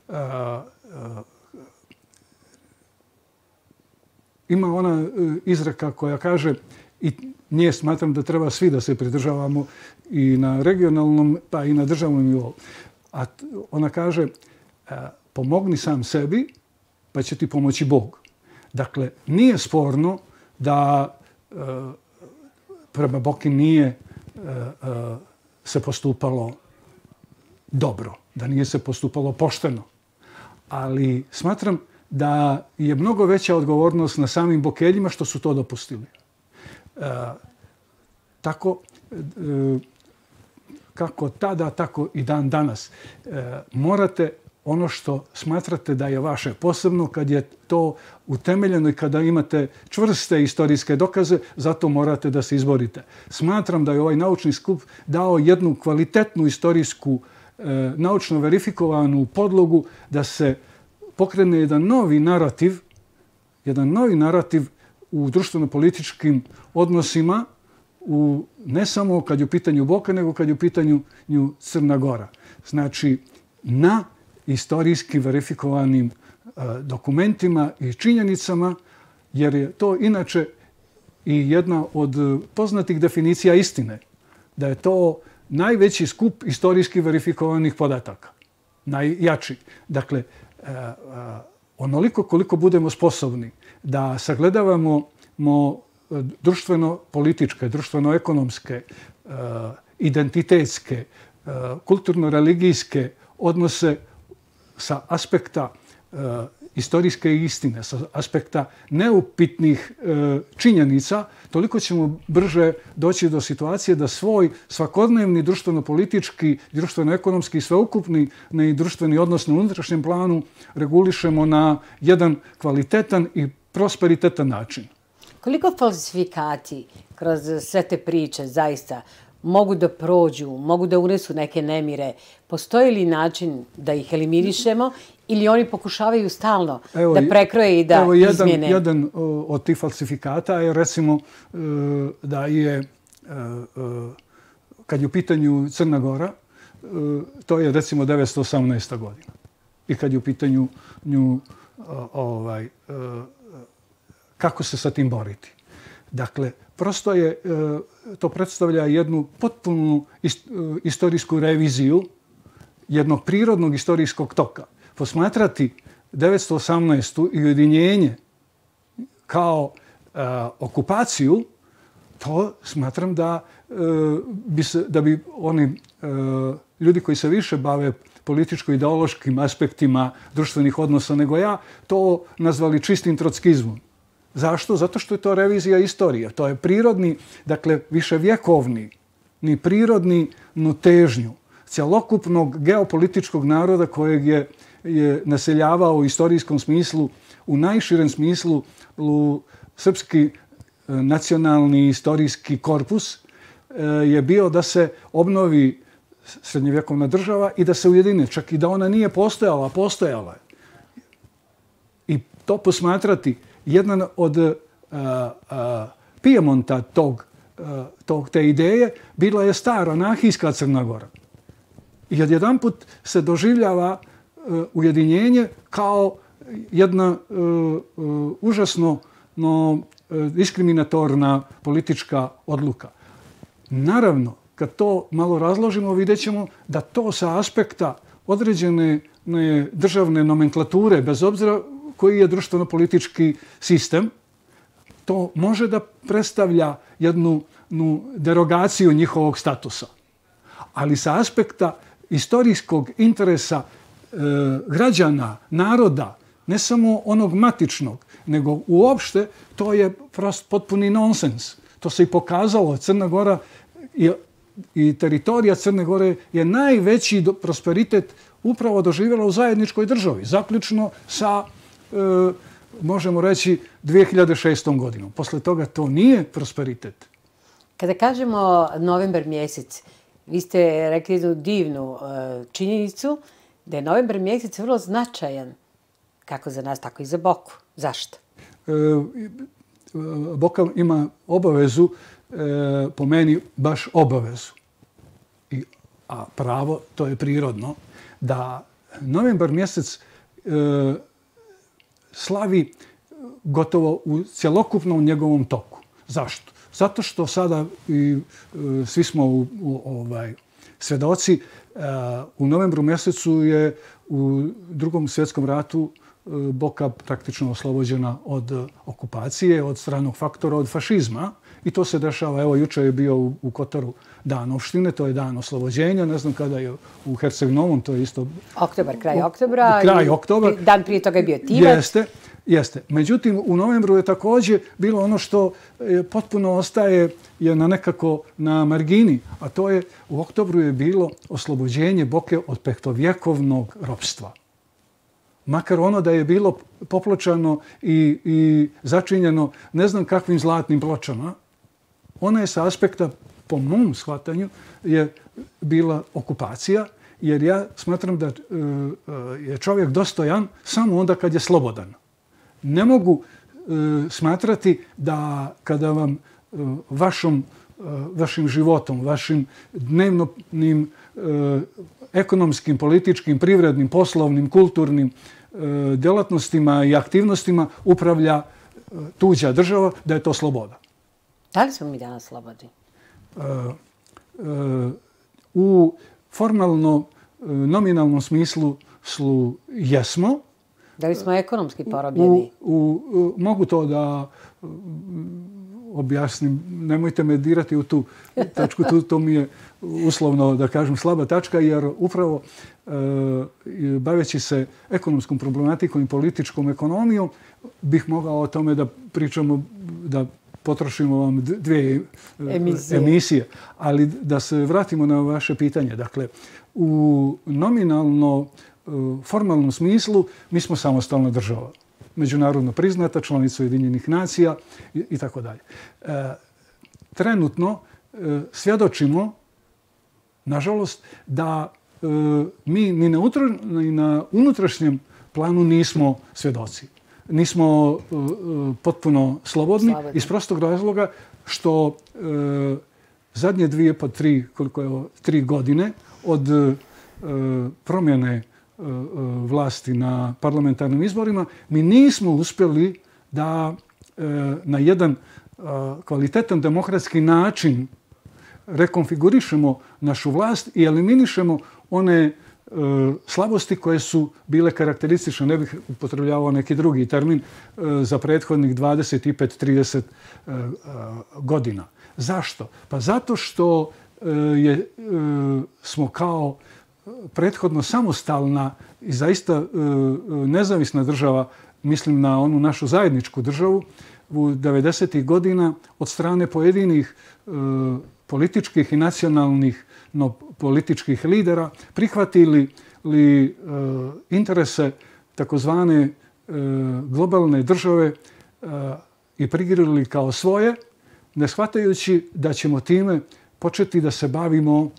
Ima ona izreka koja kaže, i nje smatram da treba svi da se pridržavamo i na regionalnom pa i na državnom nivou. A ona kaže, pomogni sam sebi pa će ti pomoći Bog. Dakle, nije sporno da prema Boki nije se postupalo dobro, da nije se postupalo pošteno. Ali smatram da je mnogo veća odgovornost na samim Bokeljima što su to dopustili. Tako kako tada, tako i dan danas. Morate ono što smatrate da je vaše, posebno kad je to utemeljeno i kada imate čvrste istorijske dokaze, zato morate da se izborite. Smatram da je ovaj naučni skup dao jednu kvalitetnu istorijsku, naučno verifikovanu podlogu da se pokrene jedan novi narativ u društveno-političkim odnosima, ne samo kad je u pitanju Boka, nego kad je u pitanju Crna Gora. Znači, na istorijski verifikovanim dokumentima i činjenicama, jer je to inače i jedna od poznatih definicija istine, da je to najveći skup istorijski verifikovanih podataka, najjači. Dakle, onoliko koliko budemo sposobni da sagledavamo društveno-političke, društveno-ekonomske, identitetske, kulturno-religijske odnose sa aspekta istorijske istine, sa aspekta neupitnih činjenica, toliko ćemo brže doći do situacije da svoj svakodnevni društveno-politički, društveno-ekonomski, sveukupni i društveni odnos na unutrašnjem planu regulišemo na jedan kvalitetan i prosperitetan način. Koliko falsifikati kroz sve te priče zaista mogu da prođu, mogu da unesu neke nemire? Postoji li način da ih eliminišemo ili oni pokušavaju stalno da prekroje i da izmjene? Jedan od tih falsifikata je recimo da je, kad je u pitanju Crna Gora, to je recimo 1918. godina. I kad je u pitanju nju, kako se sa tim boriti. Dakle, prosto je, to predstavlja jednu potpunu istorijsku reviziju jednog prirodnog istorijskog toka. Posmatrati 1918. i ujedinjenje kao okupaciju, to smatram da bi oni ljudi koji se više bave političko-ideološkim aspektima društvenih odnosa nego ja, to nazvali čistim trockizmom. Zašto? Zato što je to revizija istorije. To je prirodni, dakle, viševjekovni, ni prirodni, no težnju cjelokupnog geopolitičkog naroda kojeg je naseljavao u istorijskom smislu, u najširem smislu srpski nacionalni istorijski korpus, je bio da se obnovi srednjevjekovna država i da se ujedine, čak i da ona nije postojala, a postojala je. I to posmatrati jedan od pijemonta te ideje bila je stara anahijska Crna Gora. I odjedanput se doživljava ujedinjenje kao jedna užasno diskriminatorna politička odluka. Naravno, kad to malo razložimo, vidjet ćemo da to sa aspekta određene državne nomenklature, bez obzira koji je društveno-politički sistem, to može da predstavlja jednu derogaciju njihovog statusa. Ali sa aspekta istorijskog interesa građana, naroda, ne samo onog matičnog, nego uopšte to je prost potpuni nonsens. To se i pokazalo. Crna Gora i teritorija Crne Gore je najveći prosperitet upravo doživjela u zajedničkoj državi, zaključno sa, možemo reći, 2006. godinom. Posle toga to nije prosperitet. Kada kažemo novembar mjesec, vi ste rekli jednu divnu činjenicu da je novembar mjesec vrlo značajan, kako za nas, tako i za Boku. Zašto? Boka ima obavezu, po meni baš obavezu, a pravo, to je prirodno, da novembar mjesec slavi gotovo u cjelokupnom njegovom toku. Zašto? Zato što sada i svi smo svedoci, u novembru mjesecu je u Drugom svjetskom ratu Boka praktično oslobođena od okupacije, od stranog faktora, od fašizma. I to se dešava, evo, juče je bio u Kotoru dan opštine, to je dan oslobođenja, ne znam kada je u Herceg-Novom, to je isto... Oktobar, kraj oktobra. Kraj oktobra. Dan prije toga je bio Tivac. Jeste. Međutim, u novembru je također bilo ono što potpuno ostaje je nekako na margini, a to je u oktobru je bilo oslobođenje Boke od pehtovjekovnog ropstva. Makar ono da je bilo popločano i začinjeno ne znam kakvim zlatnim pločama, ona je sa aspekta, po mom shvatanju, je bila okupacija, jer ja smatram da je čovjek dostojan samo onda kad je slobodan. Ne mogu smatrati da kada vam vašim životom, vašim dnevnim ekonomskim, političkim, privrednim, poslovnim, kulturnim djelatnostima i aktivnostima upravlja tuđa država, da je to sloboda. Da li smo mi danas slobodni? U formalno nominalnom smislu jesmo. Da li smo ekonomski porobljeni? Mogu to da objasnim. Nemojte me dirati u tu tačku. To mi je uslovno, da kažem, slaba tačka, jer upravo baveći se ekonomskom problematikom i političkom ekonomijom, bih mogao o tome da pričamo, da potrošimo vam 2 emisije. Ali da se vratimo na vaše pitanje. Dakle, u nominalno formalnom smislu mi smo samostalna država. Međunarodno priznata, članica Ujedinjenih nacija i tako dalje. Trenutno svjedočimo, nažalost, da mi ni na unutrašnjem planu nismo svjedoci. Nismo potpuno slobodni iz prostog razloga što zadnje 2 pa 3 godine od promjene vlasti na parlamentarnim izborima, mi nismo uspjeli da na jedan kvalitetan demokratski način rekonfigurišemo našu vlast i eliminišemo one slabosti koje su bile karakteristične, ne bih upotrebljavao neki drugi termin, za prethodnih 25-30 godina. Zašto? Pa zato što smo kao prethodno samostalna i zaista nezavisna država, mislim na onu našu zajedničku državu, u 90. godina od strane pojedinih političkih i nacionalnih političkih lidera prihvatili interese takozvane globalne države i prigirili kao svoje, ne shvatajući da ćemo time početi da se bavimo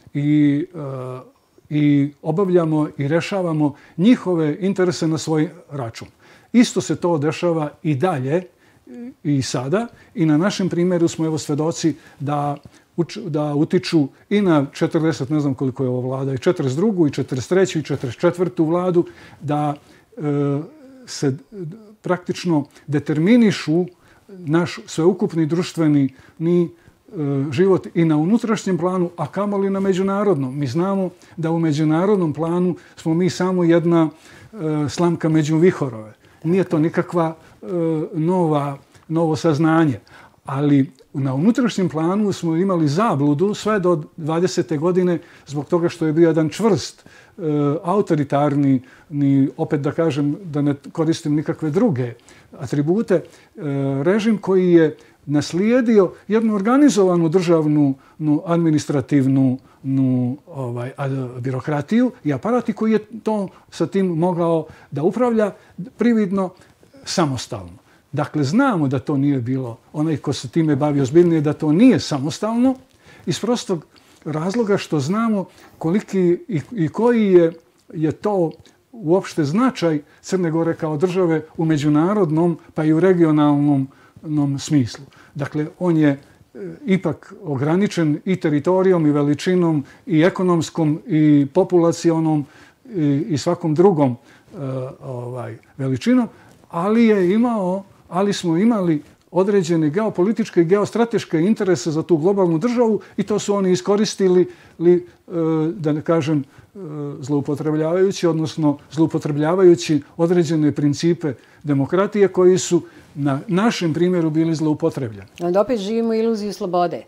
i obavljamo i rešavamo njihove interese na svoj račun. Isto se to dešava i dalje i sada i na našem primjeru smo evo svedoci da utiču i na 40, ne znam koliko je ova vlada, i 42. i 43. i 44. vladu, da se praktično determinišu naš sveukupni društveni život i na unutrašnjem planu, a kamoli na međunarodnom. Mi znamo da u međunarodnom planu smo mi samo jedna slamka među vihorove. Nije to nikakva novo saznanje. Ali Na unutrašnjem planu smo imali zabludu sve do 20. godine zbog toga što je bio jedan čvrst, autoritarni, opet da kažem, da ne koristim nikakve druge atribute, režim koji je naslijedio jednu organizovanu državnu administrativnu birokratiju i aparat koji je to sa tim mogao da upravlja prividno samostalno. Dakle, znamo da to nije bilo, onaj ko se time bavi ozbiljnije, da to nije samostalno, iz prostog razloga što znamo koliki i koji je to uopšte značaj Crne Gore kao države u međunarodnom pa i u regionalnom smislu. Dakle, on je ipak ograničen i teritorijom i veličinom i ekonomskom i populacionom i svakom drugom veličinom, ali smo imali određene geopolitičke i geostrateške interese za tu globalnu državu i to su oni iskoristili, da ne kažem, zloupotrebljavajući, odnosno zloupotrebljavajući određene principe demokratije koji su na našem primjeru bili zloupotrebljeni. Onda opet živimo iluziju slobode.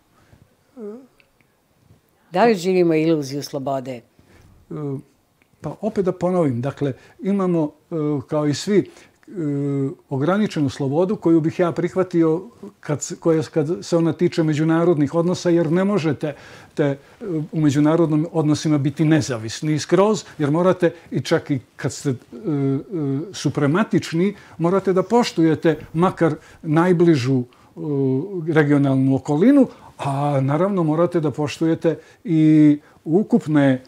Da li živimo iluziju slobode? Pa opet da ponovim, dakle, imamo kao i svi ograničenu slobodu koju bih ja prihvatio kad se ona tiče međunarodnih odnosa, jer ne možete u međunarodnim odnosima biti nezavisni skroz, jer morate, i čak i kad ste suprematični, morate da poštujete makar najbližu regionalnu okolinu, a naravno morate da poštujete i ukupne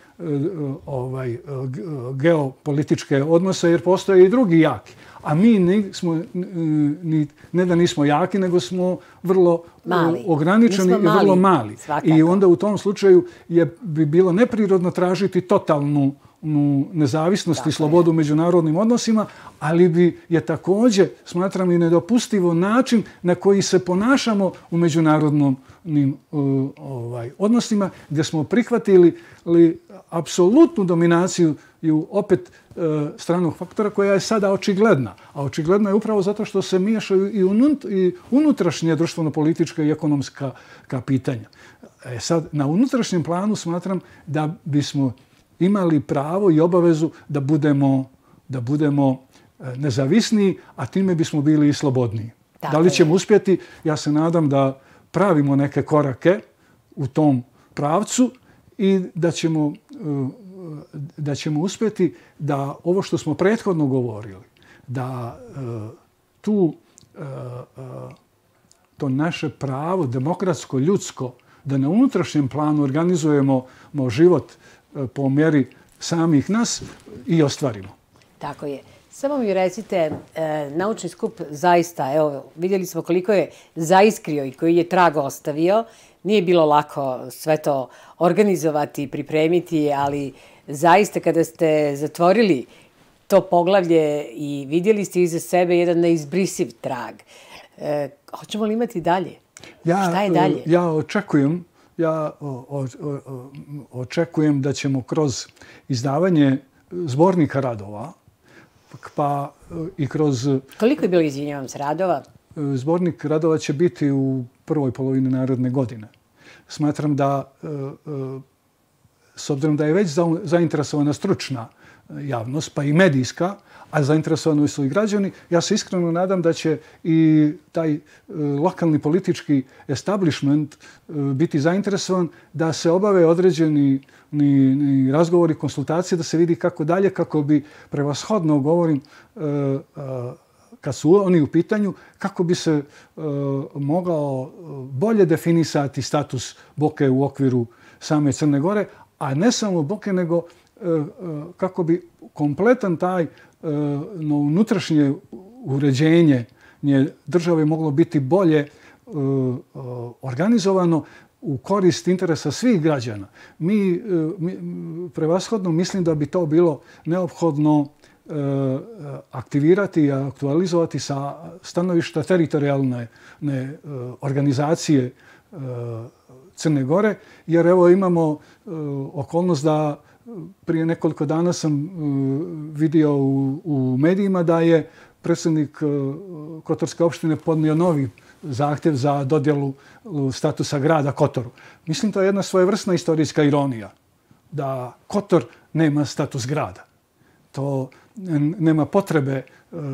geopolitičke odnose, jer postoje i drugi jaki. A mi ne da nismo jaki, nego smo vrlo ograničeni i vrlo mali. I onda u tom slučaju bi bilo neprirodno tražiti totalnu nezavisnost i slobodu u međunarodnim odnosima, ali je također, smatram, i nedopustivo način na koji se ponašamo u međunarodnim odnosima, gdje smo prihvatili apsolutnu dominaciju i opet stranog faktora koja je sada očigledna. A očigledna je upravo zato što se miješaju i unutrašnje društveno-politička i ekonomska pitanja. Sad, na unutrašnjem planu smatram da bismo imali pravo i obavezu da budemo nezavisniji, a time bismo bili i slobodniji. Da li ćemo uspjeti? Ja se nadam da pravimo neke korake u tom pravcu i da ćemo uspjeti da ovo što smo prethodno govorili, da to naše pravo, demokratsko, ljudsko, da na unutrašnjem planu organizujemo život po mjeri samih nas i ostvarimo. Tako je. Samo mi recite, naučni skup zaista, evo, vidjeli smo koliko je zaiskrio i koji je trag ostavio. Nije bilo lako sve to organizovati i pripremiti, ali zaista kada ste zatvorili to poglavlje i vidjeli ste iza sebe jedan neizbrisiv trag. Hoćemo li imati dalje? Šta je dalje? Ja očekujem da ćemo kroz izdavanje zbornika radova, pa i kroz... Koliko je bilo, izvinjavam se, radova? Zbornik radova će biti u prvoj polovini naredne godine. Smatram da, s obzirom da je već zainteresovana stručna javnost, pa i medijska, a zainteresovani su i građani, ja se iskreno nadam da će i taj lokalni politički establishment biti zainteresovan da se obave određeni razgovori, konsultacije, da se vidi kako dalje, kako bi prevashodno, govorim, kad su oni u pitanju, kako bi se mogao bolje definisati status Boke u okviru same Crne Gore, a ne samo Boke, nego kako bi kompletan taj unutrašnje uređenje države moglo biti bolje organizovano u korist interesa svih građana. Mi prevashodno mislim da bi to bilo neophodno aktivirati i aktualizovati sa stanovišta teritorijalne organizacije Crne Gore, jer evo imamo okolnost da prije nekoliko dana sam vidio u medijima da je predsjednik Kotorske opštine podnio novi zahtjev za dodjelu statusa grada Kotoru. Mislim, to je jedna svojevrsna istorijska ironija, da Kotor nema status grada. To nema potrebe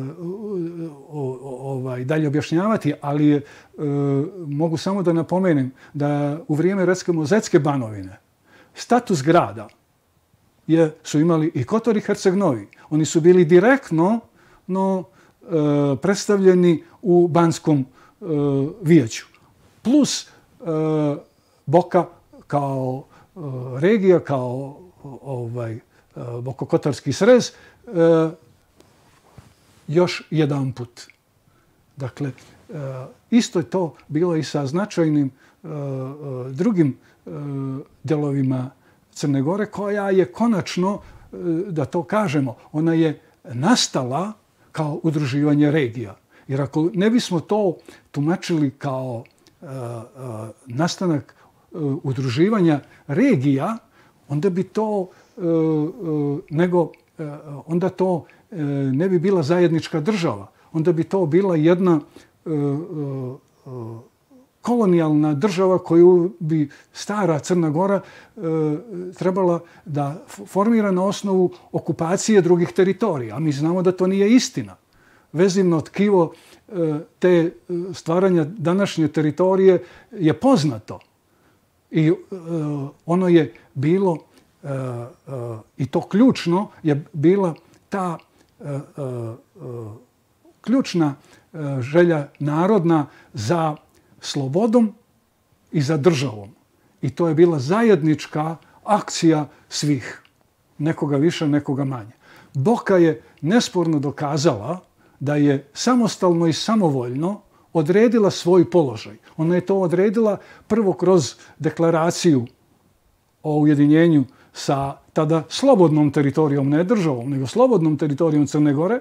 dalje objašnjavati, ali mogu samo da napomenem da u vrijeme, recimo, Zetske Banovine status grada su imali i Kotor i Herceg Novi. Oni su bili direktno predstavljeni u Banskom vijeću. Plus Boka kao regija, kao Bokokotorski srez, još jedan put. Dakle, isto je to bilo i sa značajnim drugim dijelovima Crne Gore, koja je konačno, da to kažemo, ona je nastala kao udruživanje regija. Jer ako ne bismo to tumačili kao nastanak udruživanja regija, onda bi to onda to ne bi bila zajednička država. Onda bi to bila jedna kolonijalna država koju bi stara Crna Gora trebala da formira na osnovu okupacije drugih teritorija. A mi znamo da to nije istina. Vezivno tkivo te stvaranja današnje teritorije je poznato. I ono je bilo, i to ključno, je bila ta ključna želja narodna za slobodom i za državom. I to je bila zajednička akcija svih. Nekoga više, nekoga manje. Boka je nesporno dokazala da je samostalno i samovoljno odredila svoj položaj. Ona je to odredila prvo kroz deklaraciju o ujedinjenju sa tada slobodnom teritorijom, ne državom, nego slobodnom teritorijom Crne Gore,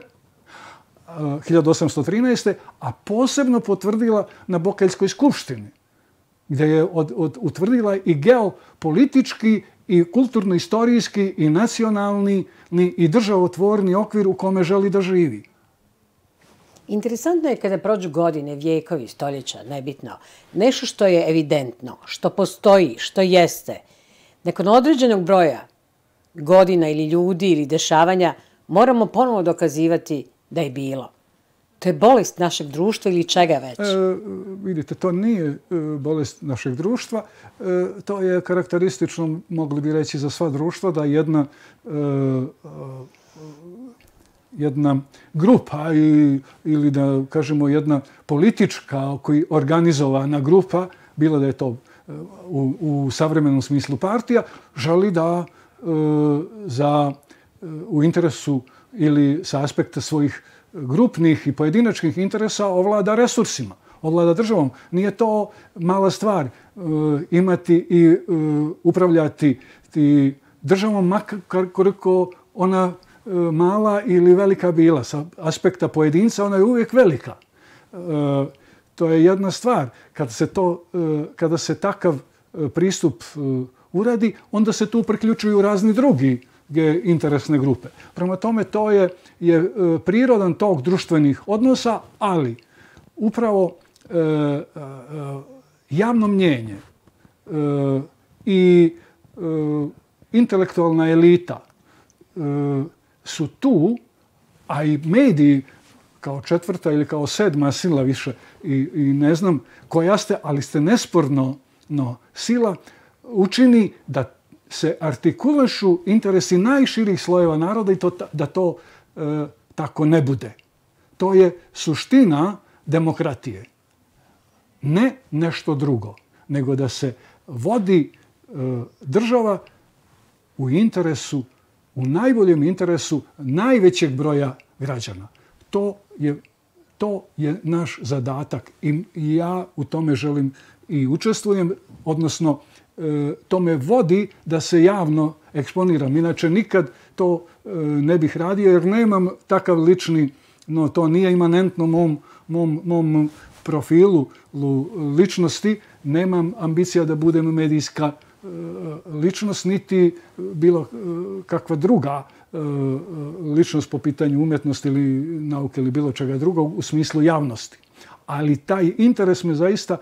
1813. a posebno potvrdila na Bokeljskoj skupštini, gdje je utvrdila i geopolitički i kulturno-istorijski i nacionalni i državotvorni okvir u kome želi da živi. Interesantno je kada prođu godine, vijekovi, stoljeća, nebitno, nešto što je evidentno, što postoji, što jeste. Nakon određenog broja godina ili ljudi ili dešavanja moramo ponovo dokazivati da je bilo. To je bolest našeg društva ili čega već? Vidite, to nije bolest našeg društva. To je karakteristično, mogli bi reći, za sva društva, da jedna grupa ili da kažemo jedna politička organizovana grupa, bilo da je to u savremenom smislu partija, želi da u interesu ili sa aspekta svojih grupnih i pojedinačnih interesa ovlada resursima, ovlada državom. Nije to mala stvar imati i upravljati državom, makar koliko ona mala ili velika bila. Sa aspekta pojedinca ona je uvijek velika. To je jedna stvar. Kada se takav pristup uradi, onda se tu priključuju razni drugi interesne grupe. Prema tome, to je prirodan tok društvenih odnosa, ali upravo javno mnjenje i intelektualna elita su tu, a i mediji kao četvrta ili kao sedma sila više i ne znam koja ste, ali ste nesporno sila, učini da se artikulišu interesi najširih slojeva naroda i da to tako ne bude. To je suština demokratije. Ne nešto drugo, nego da se vodi država u interesu, u najboljem interesu najvećeg broja građana. To je naš zadatak i ja u tome želim i učestvujem, odnosno to me vodi da se javno eksponiram. Inače, nikad to ne bih radio jer nemam takav lični, no to nije imanentno mom profilu ličnosti. Nemam ambicija da budem medijska ličnost, niti bilo kakva druga ličnost po pitanju umjetnosti ili nauke ili bilo čega drugog u smislu javnosti. ali taj interes me zaista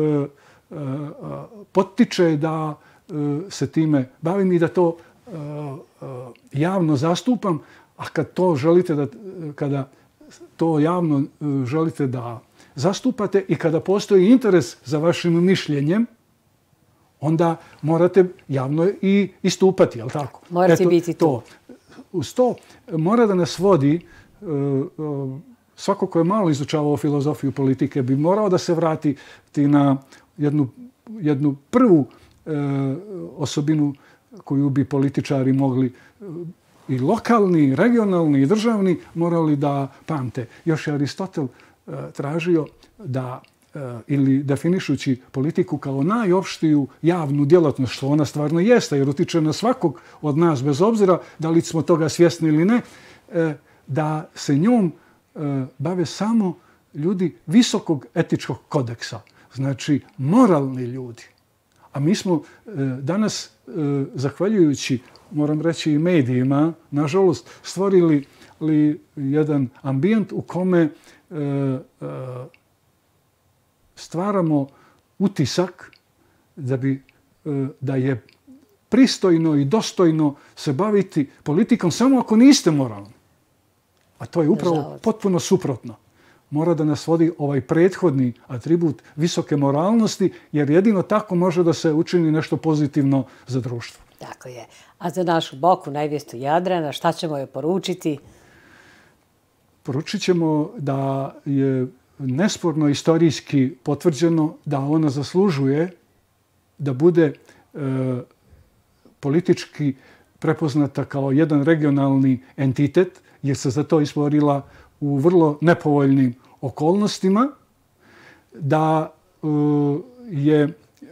potiče da se time bavim i da to javno zastupam, a kada to javno želite da zastupate i kada postoji interes za vašim mišljenjem, onda morate javno i istupati, jel tako? Morate biti tu. Uz to mora da nas vodi, svako ko je malo izučavao filozofiju politike bi morao da se vrati na jednu prvu osobinu koju bi političari mogli, i lokalni, i regionalni, i državni, morali da pamte. Još je Aristotel tražio da, ili definišući politiku kao najopštiju javnu djelatnost, što ona stvarno jeste, jer utiče na svakog od nas, bez obzira da li smo toga svjesni ili ne, da se njom bave samo ljudi visokog etičkog kodeksa, znači moralni ljudi. A mi smo danas, zahvaljujući, moram reći, i medijima, nažalost, stvorili jedan ambijent u kome stvaramo utisak da je pristojno i dostojno se baviti politikom samo ako niste moralni. A to je upravo potpuno suprotno. Mora da nas vodi ovaj prethodni atribut visoke moralnosti, jer jedino tako može da se učini nešto pozitivno za društvo. Tako je. A za našu Boku, najvjestu Jadrana, šta ćemo joj poručiti? Poručit ćemo da je nesporno istorijski potvrđeno da ona zaslužuje da bude politički prepoznata kao jedan regionalni entitet, jer se za to izborila u vrlo nepovoljnim okolnostima, da je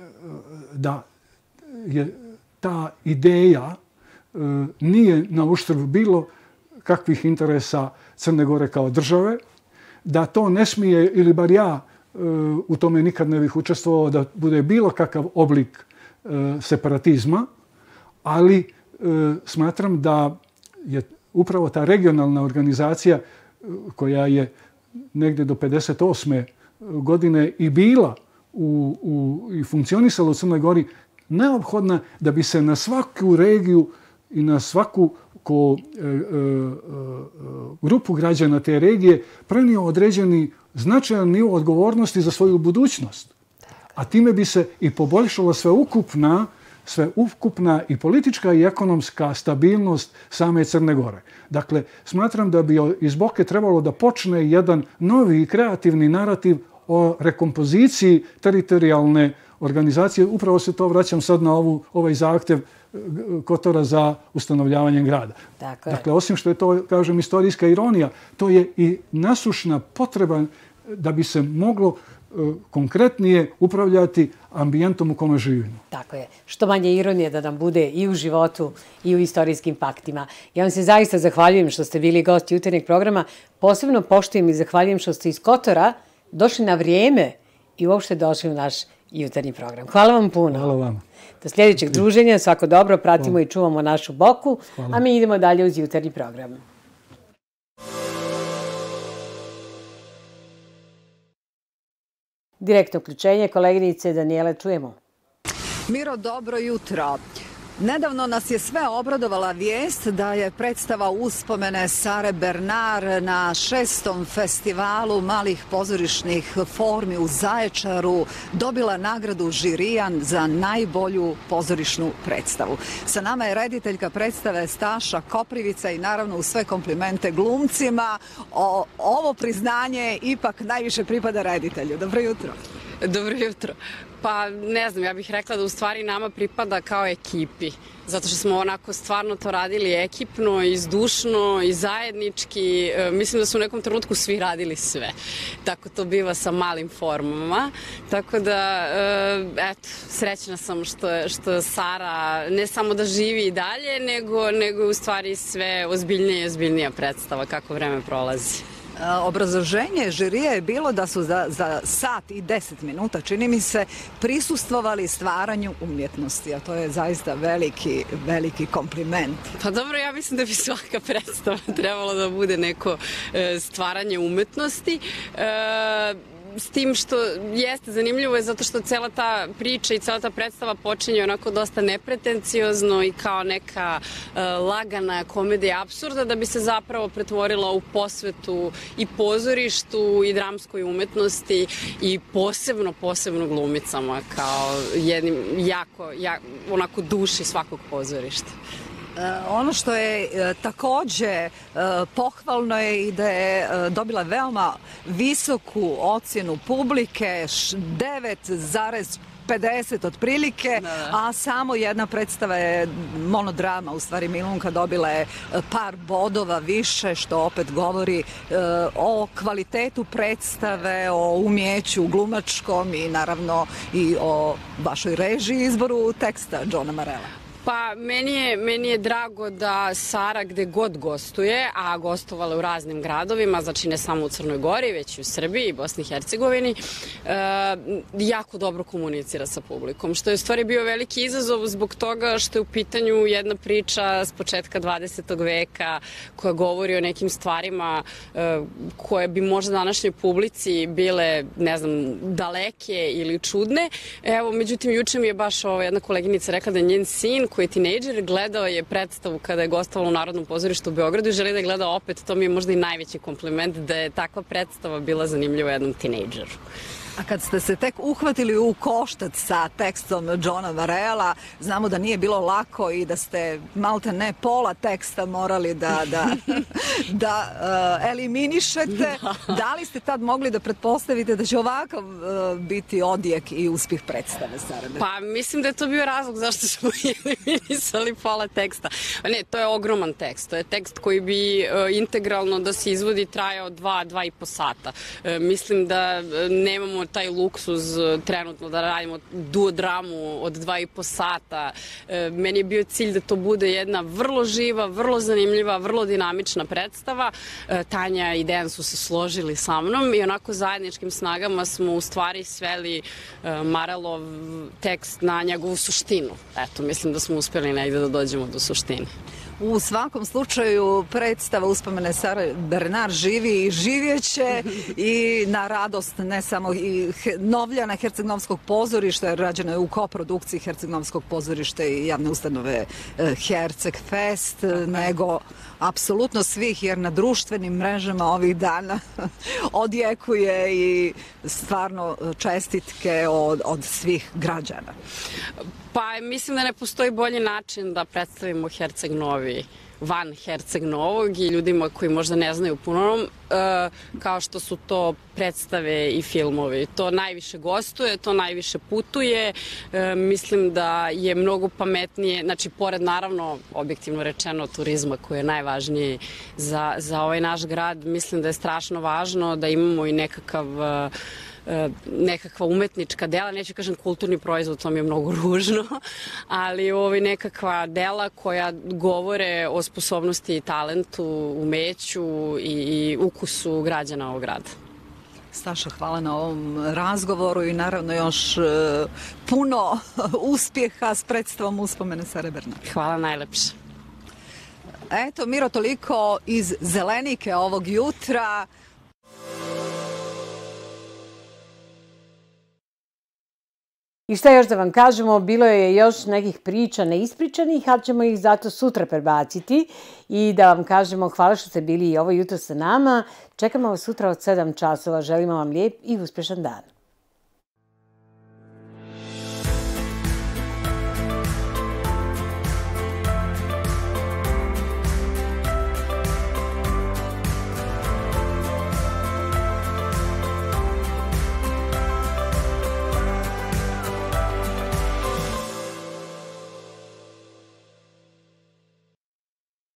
ta ideja nije na uštrb bilo kakvih interesa Crne Gore kao države, da to ne smije, ili bar ja u tome nikad ne bih učestvovao, da bude bilo kakav oblik separatizma, ali smatram da je upravo ta regionalna organizacija koja je negdje do 58. godine i bila i funkcionisala u Crnoj Gori, neophodna da bi se na svaku regiju i na svaku grupu građana te regije prenio određeni značajan nivo odgovornosti za svoju budućnost. A time bi se i poboljšala sveukupna i politička i ekonomska stabilnost same Crne Gore. Dakle, smatram da bi iz Boke trebalo da počne jedan novi i kreativni narativ o rekompoziciji teritorijalne organizacije. Upravo se to vraćam sad na ovaj zahtjev Kotora za ustanovljavanjem grada. Dakle, osim što je to, kažem, istorijska ironija, to je i nasušna potreba da bi se moglo konkretnije upravljati ambijentom u kome živimo. Tako je. Što manje ironije da nam bude i u životu i u istorijskim faktima. Ja vam se zaista zahvaljujem što ste bili gost jutarnjeg programa. Posebno poštujem i zahvaljujem što ste iz Kotora došli na vrijeme i uopšte došli u naš jutarnji program. Hvala vam puno. Hvala vam. Do sljedećeg druženja, svako dobro, pratimo i čuvamo našu Boku, a mi idemo dalje uz jutarnji program. Direktno uključenje, koleginice Danijele, čujemo. Miro, dobro jutro. Nedavno nas je sve obradovala vijest da je predstava uspomene Sare Bernard na 6. festivalu malih pozorišnih formi u Zaječaru dobila nagradu žirija za najbolju pozorišnu predstavu. Sa nama je rediteljka predstave Staša Koprivica i naravno uz sve komplimente glumcima. Ovo priznanje ipak najviše pripada reditelju. Dobro jutro. Dobro jutro. Pa ne znam, ja bih rekla da u stvari nama pripada kao ekipi. Zato što smo onako stvarno to radili ekipno i zdušno i zajednički. Mislim da su u nekom trenutku svi radili sve. Tako to biva sa malim formama. Tako da, eto, srećna sam što Sara ne samo da živi i dalje, nego u stvari sve ozbiljnija i ozbiljnija predstava kako vreme prolazi. Obrazloženje žirija je bilo da su za sat i 10 minuta, čini mi se, prisustvovali stvaranju umjetnosti, a to je zaista veliki kompliment. Pa dobro, ja mislim da bi svaka predstava trebalo da bude neko stvaranje umetnosti. s tim što jeste zanimljivo je zato što cela ta priča i cela ta predstava počinje onako dosta nepretenciozno i kao neka lagana komedija apsurda da bi se zapravo pretvorila u posvetu i pozorištu i dramskoj umetnosti i posebno glumicama kao jednim jako onako duši svakog pozorišta. Ono što je takođe pohvalno je i da je dobila veoma visoku ocjenu publike, 9,50 otprilike, a samo jedna predstava je monodrama, u stvari Milunka, dobila je par bodova više, što opet govori o kvalitetu predstave, o umjeću glumačkom i naravno i o vašoj režiji, izboru teksta Johna Marella. Pa meni je drago da Sara gde god gostuje, a gostovala u raznim gradovima, znači ne samo u Crnoj Gori, već i u Srbiji i Bosni i Hercegovini, jako dobro komunicira sa publikom, što je u stvari bio veliki izazov zbog toga što je u pitanju jedna priča s početka 20. veka koja govori o nekim stvarima koje bi možda današnjoj publici bile, ne znam, daleke ili čudne. Evo, međutim, juče mi je baš jedna koleginica rekla da njen sin, koji je tinejdžer, gledao je predstavu kada je gostovala u Narodnom pozorištu u Beogradu i želi da je gleda opet. To mi je možda i najveći kompliment da je takva predstava bila zanimljiva jednom tinejdžeru. A kad ste se tek uhvatili u koštac sa tekstom Johna Marella, znamo da nije bilo lako i da ste malte ne pola teksta morali da eliminišete. Da li ste tad mogli da pretpostavite da će ovakav biti odjek i uspjeh predstave, Sara? Pa mislim da je to bio razlog zašto smo eliminisali pola teksta. Ne, to je ogroman tekst. To je tekst koji bi integralno da se izvodi trajao 2,5 sata. Mislim da nemamo taj luksuz trenutno da radimo duodramu od 2,5 sata. Meni je bio cilj da to bude jedna vrlo živa, vrlo zanimljiva, vrlo dinamična predstava. Tanja i Dejan su se složili sa mnom i onako zajedničkim snagama smo u stvari sveli Marellov tekst na njegovu suštinu. Eto, mislim da smo uspjeli negde da dođemo do suštine. U svakom slučaju predstava Uspomene Sare Bernard živi i živjeće i na radost ne samo i Novljana Herceg-Novskog pozorišta, jer rađena je u koprodukciji Herceg-Novskog pozorišta i javne ustanove Herceg Fest, nego apsolutno svih, jer na društvenim mrežama ovih dana odjekuje i stvarno čestitke od svih građana. Pa mislim da ne postoji bolji način da predstavimo Herceg Novi van Herceg Novog i ljudima koji možda ne znaju puno kao što su to predstave i filmovi. To najviše gostuje, to najviše putuje. Mislim da je mnogo pametnije, znači pored naravno objektivno rečeno turizma koji je najvažniji za ovaj naš grad, mislim da je strašno važno da imamo i nekakva umetnička dela, neću kažem kulturni proizvod, to mi je mnogo ružno, ali nekakva dela koja govore o sposobnosti i talentu, umeću i ukusu građana ovog grada. Staša, hvala na ovom razgovoru i naravno još puno uspjeha s predstavom Uspomene Sare Bernard. Hvala najlepše. Eto, Miro, toliko iz Zelenike ovog jutra. I šta još da vam kažemo, bilo je još nekih priča neispričanih, ali ćemo ih zato sutra prebaciti i da vam kažemo hvala što ste bili i ovo jutro sa nama. Čekamo vas sutra od 7 časova. Želimo vam lijep i uspješan dan.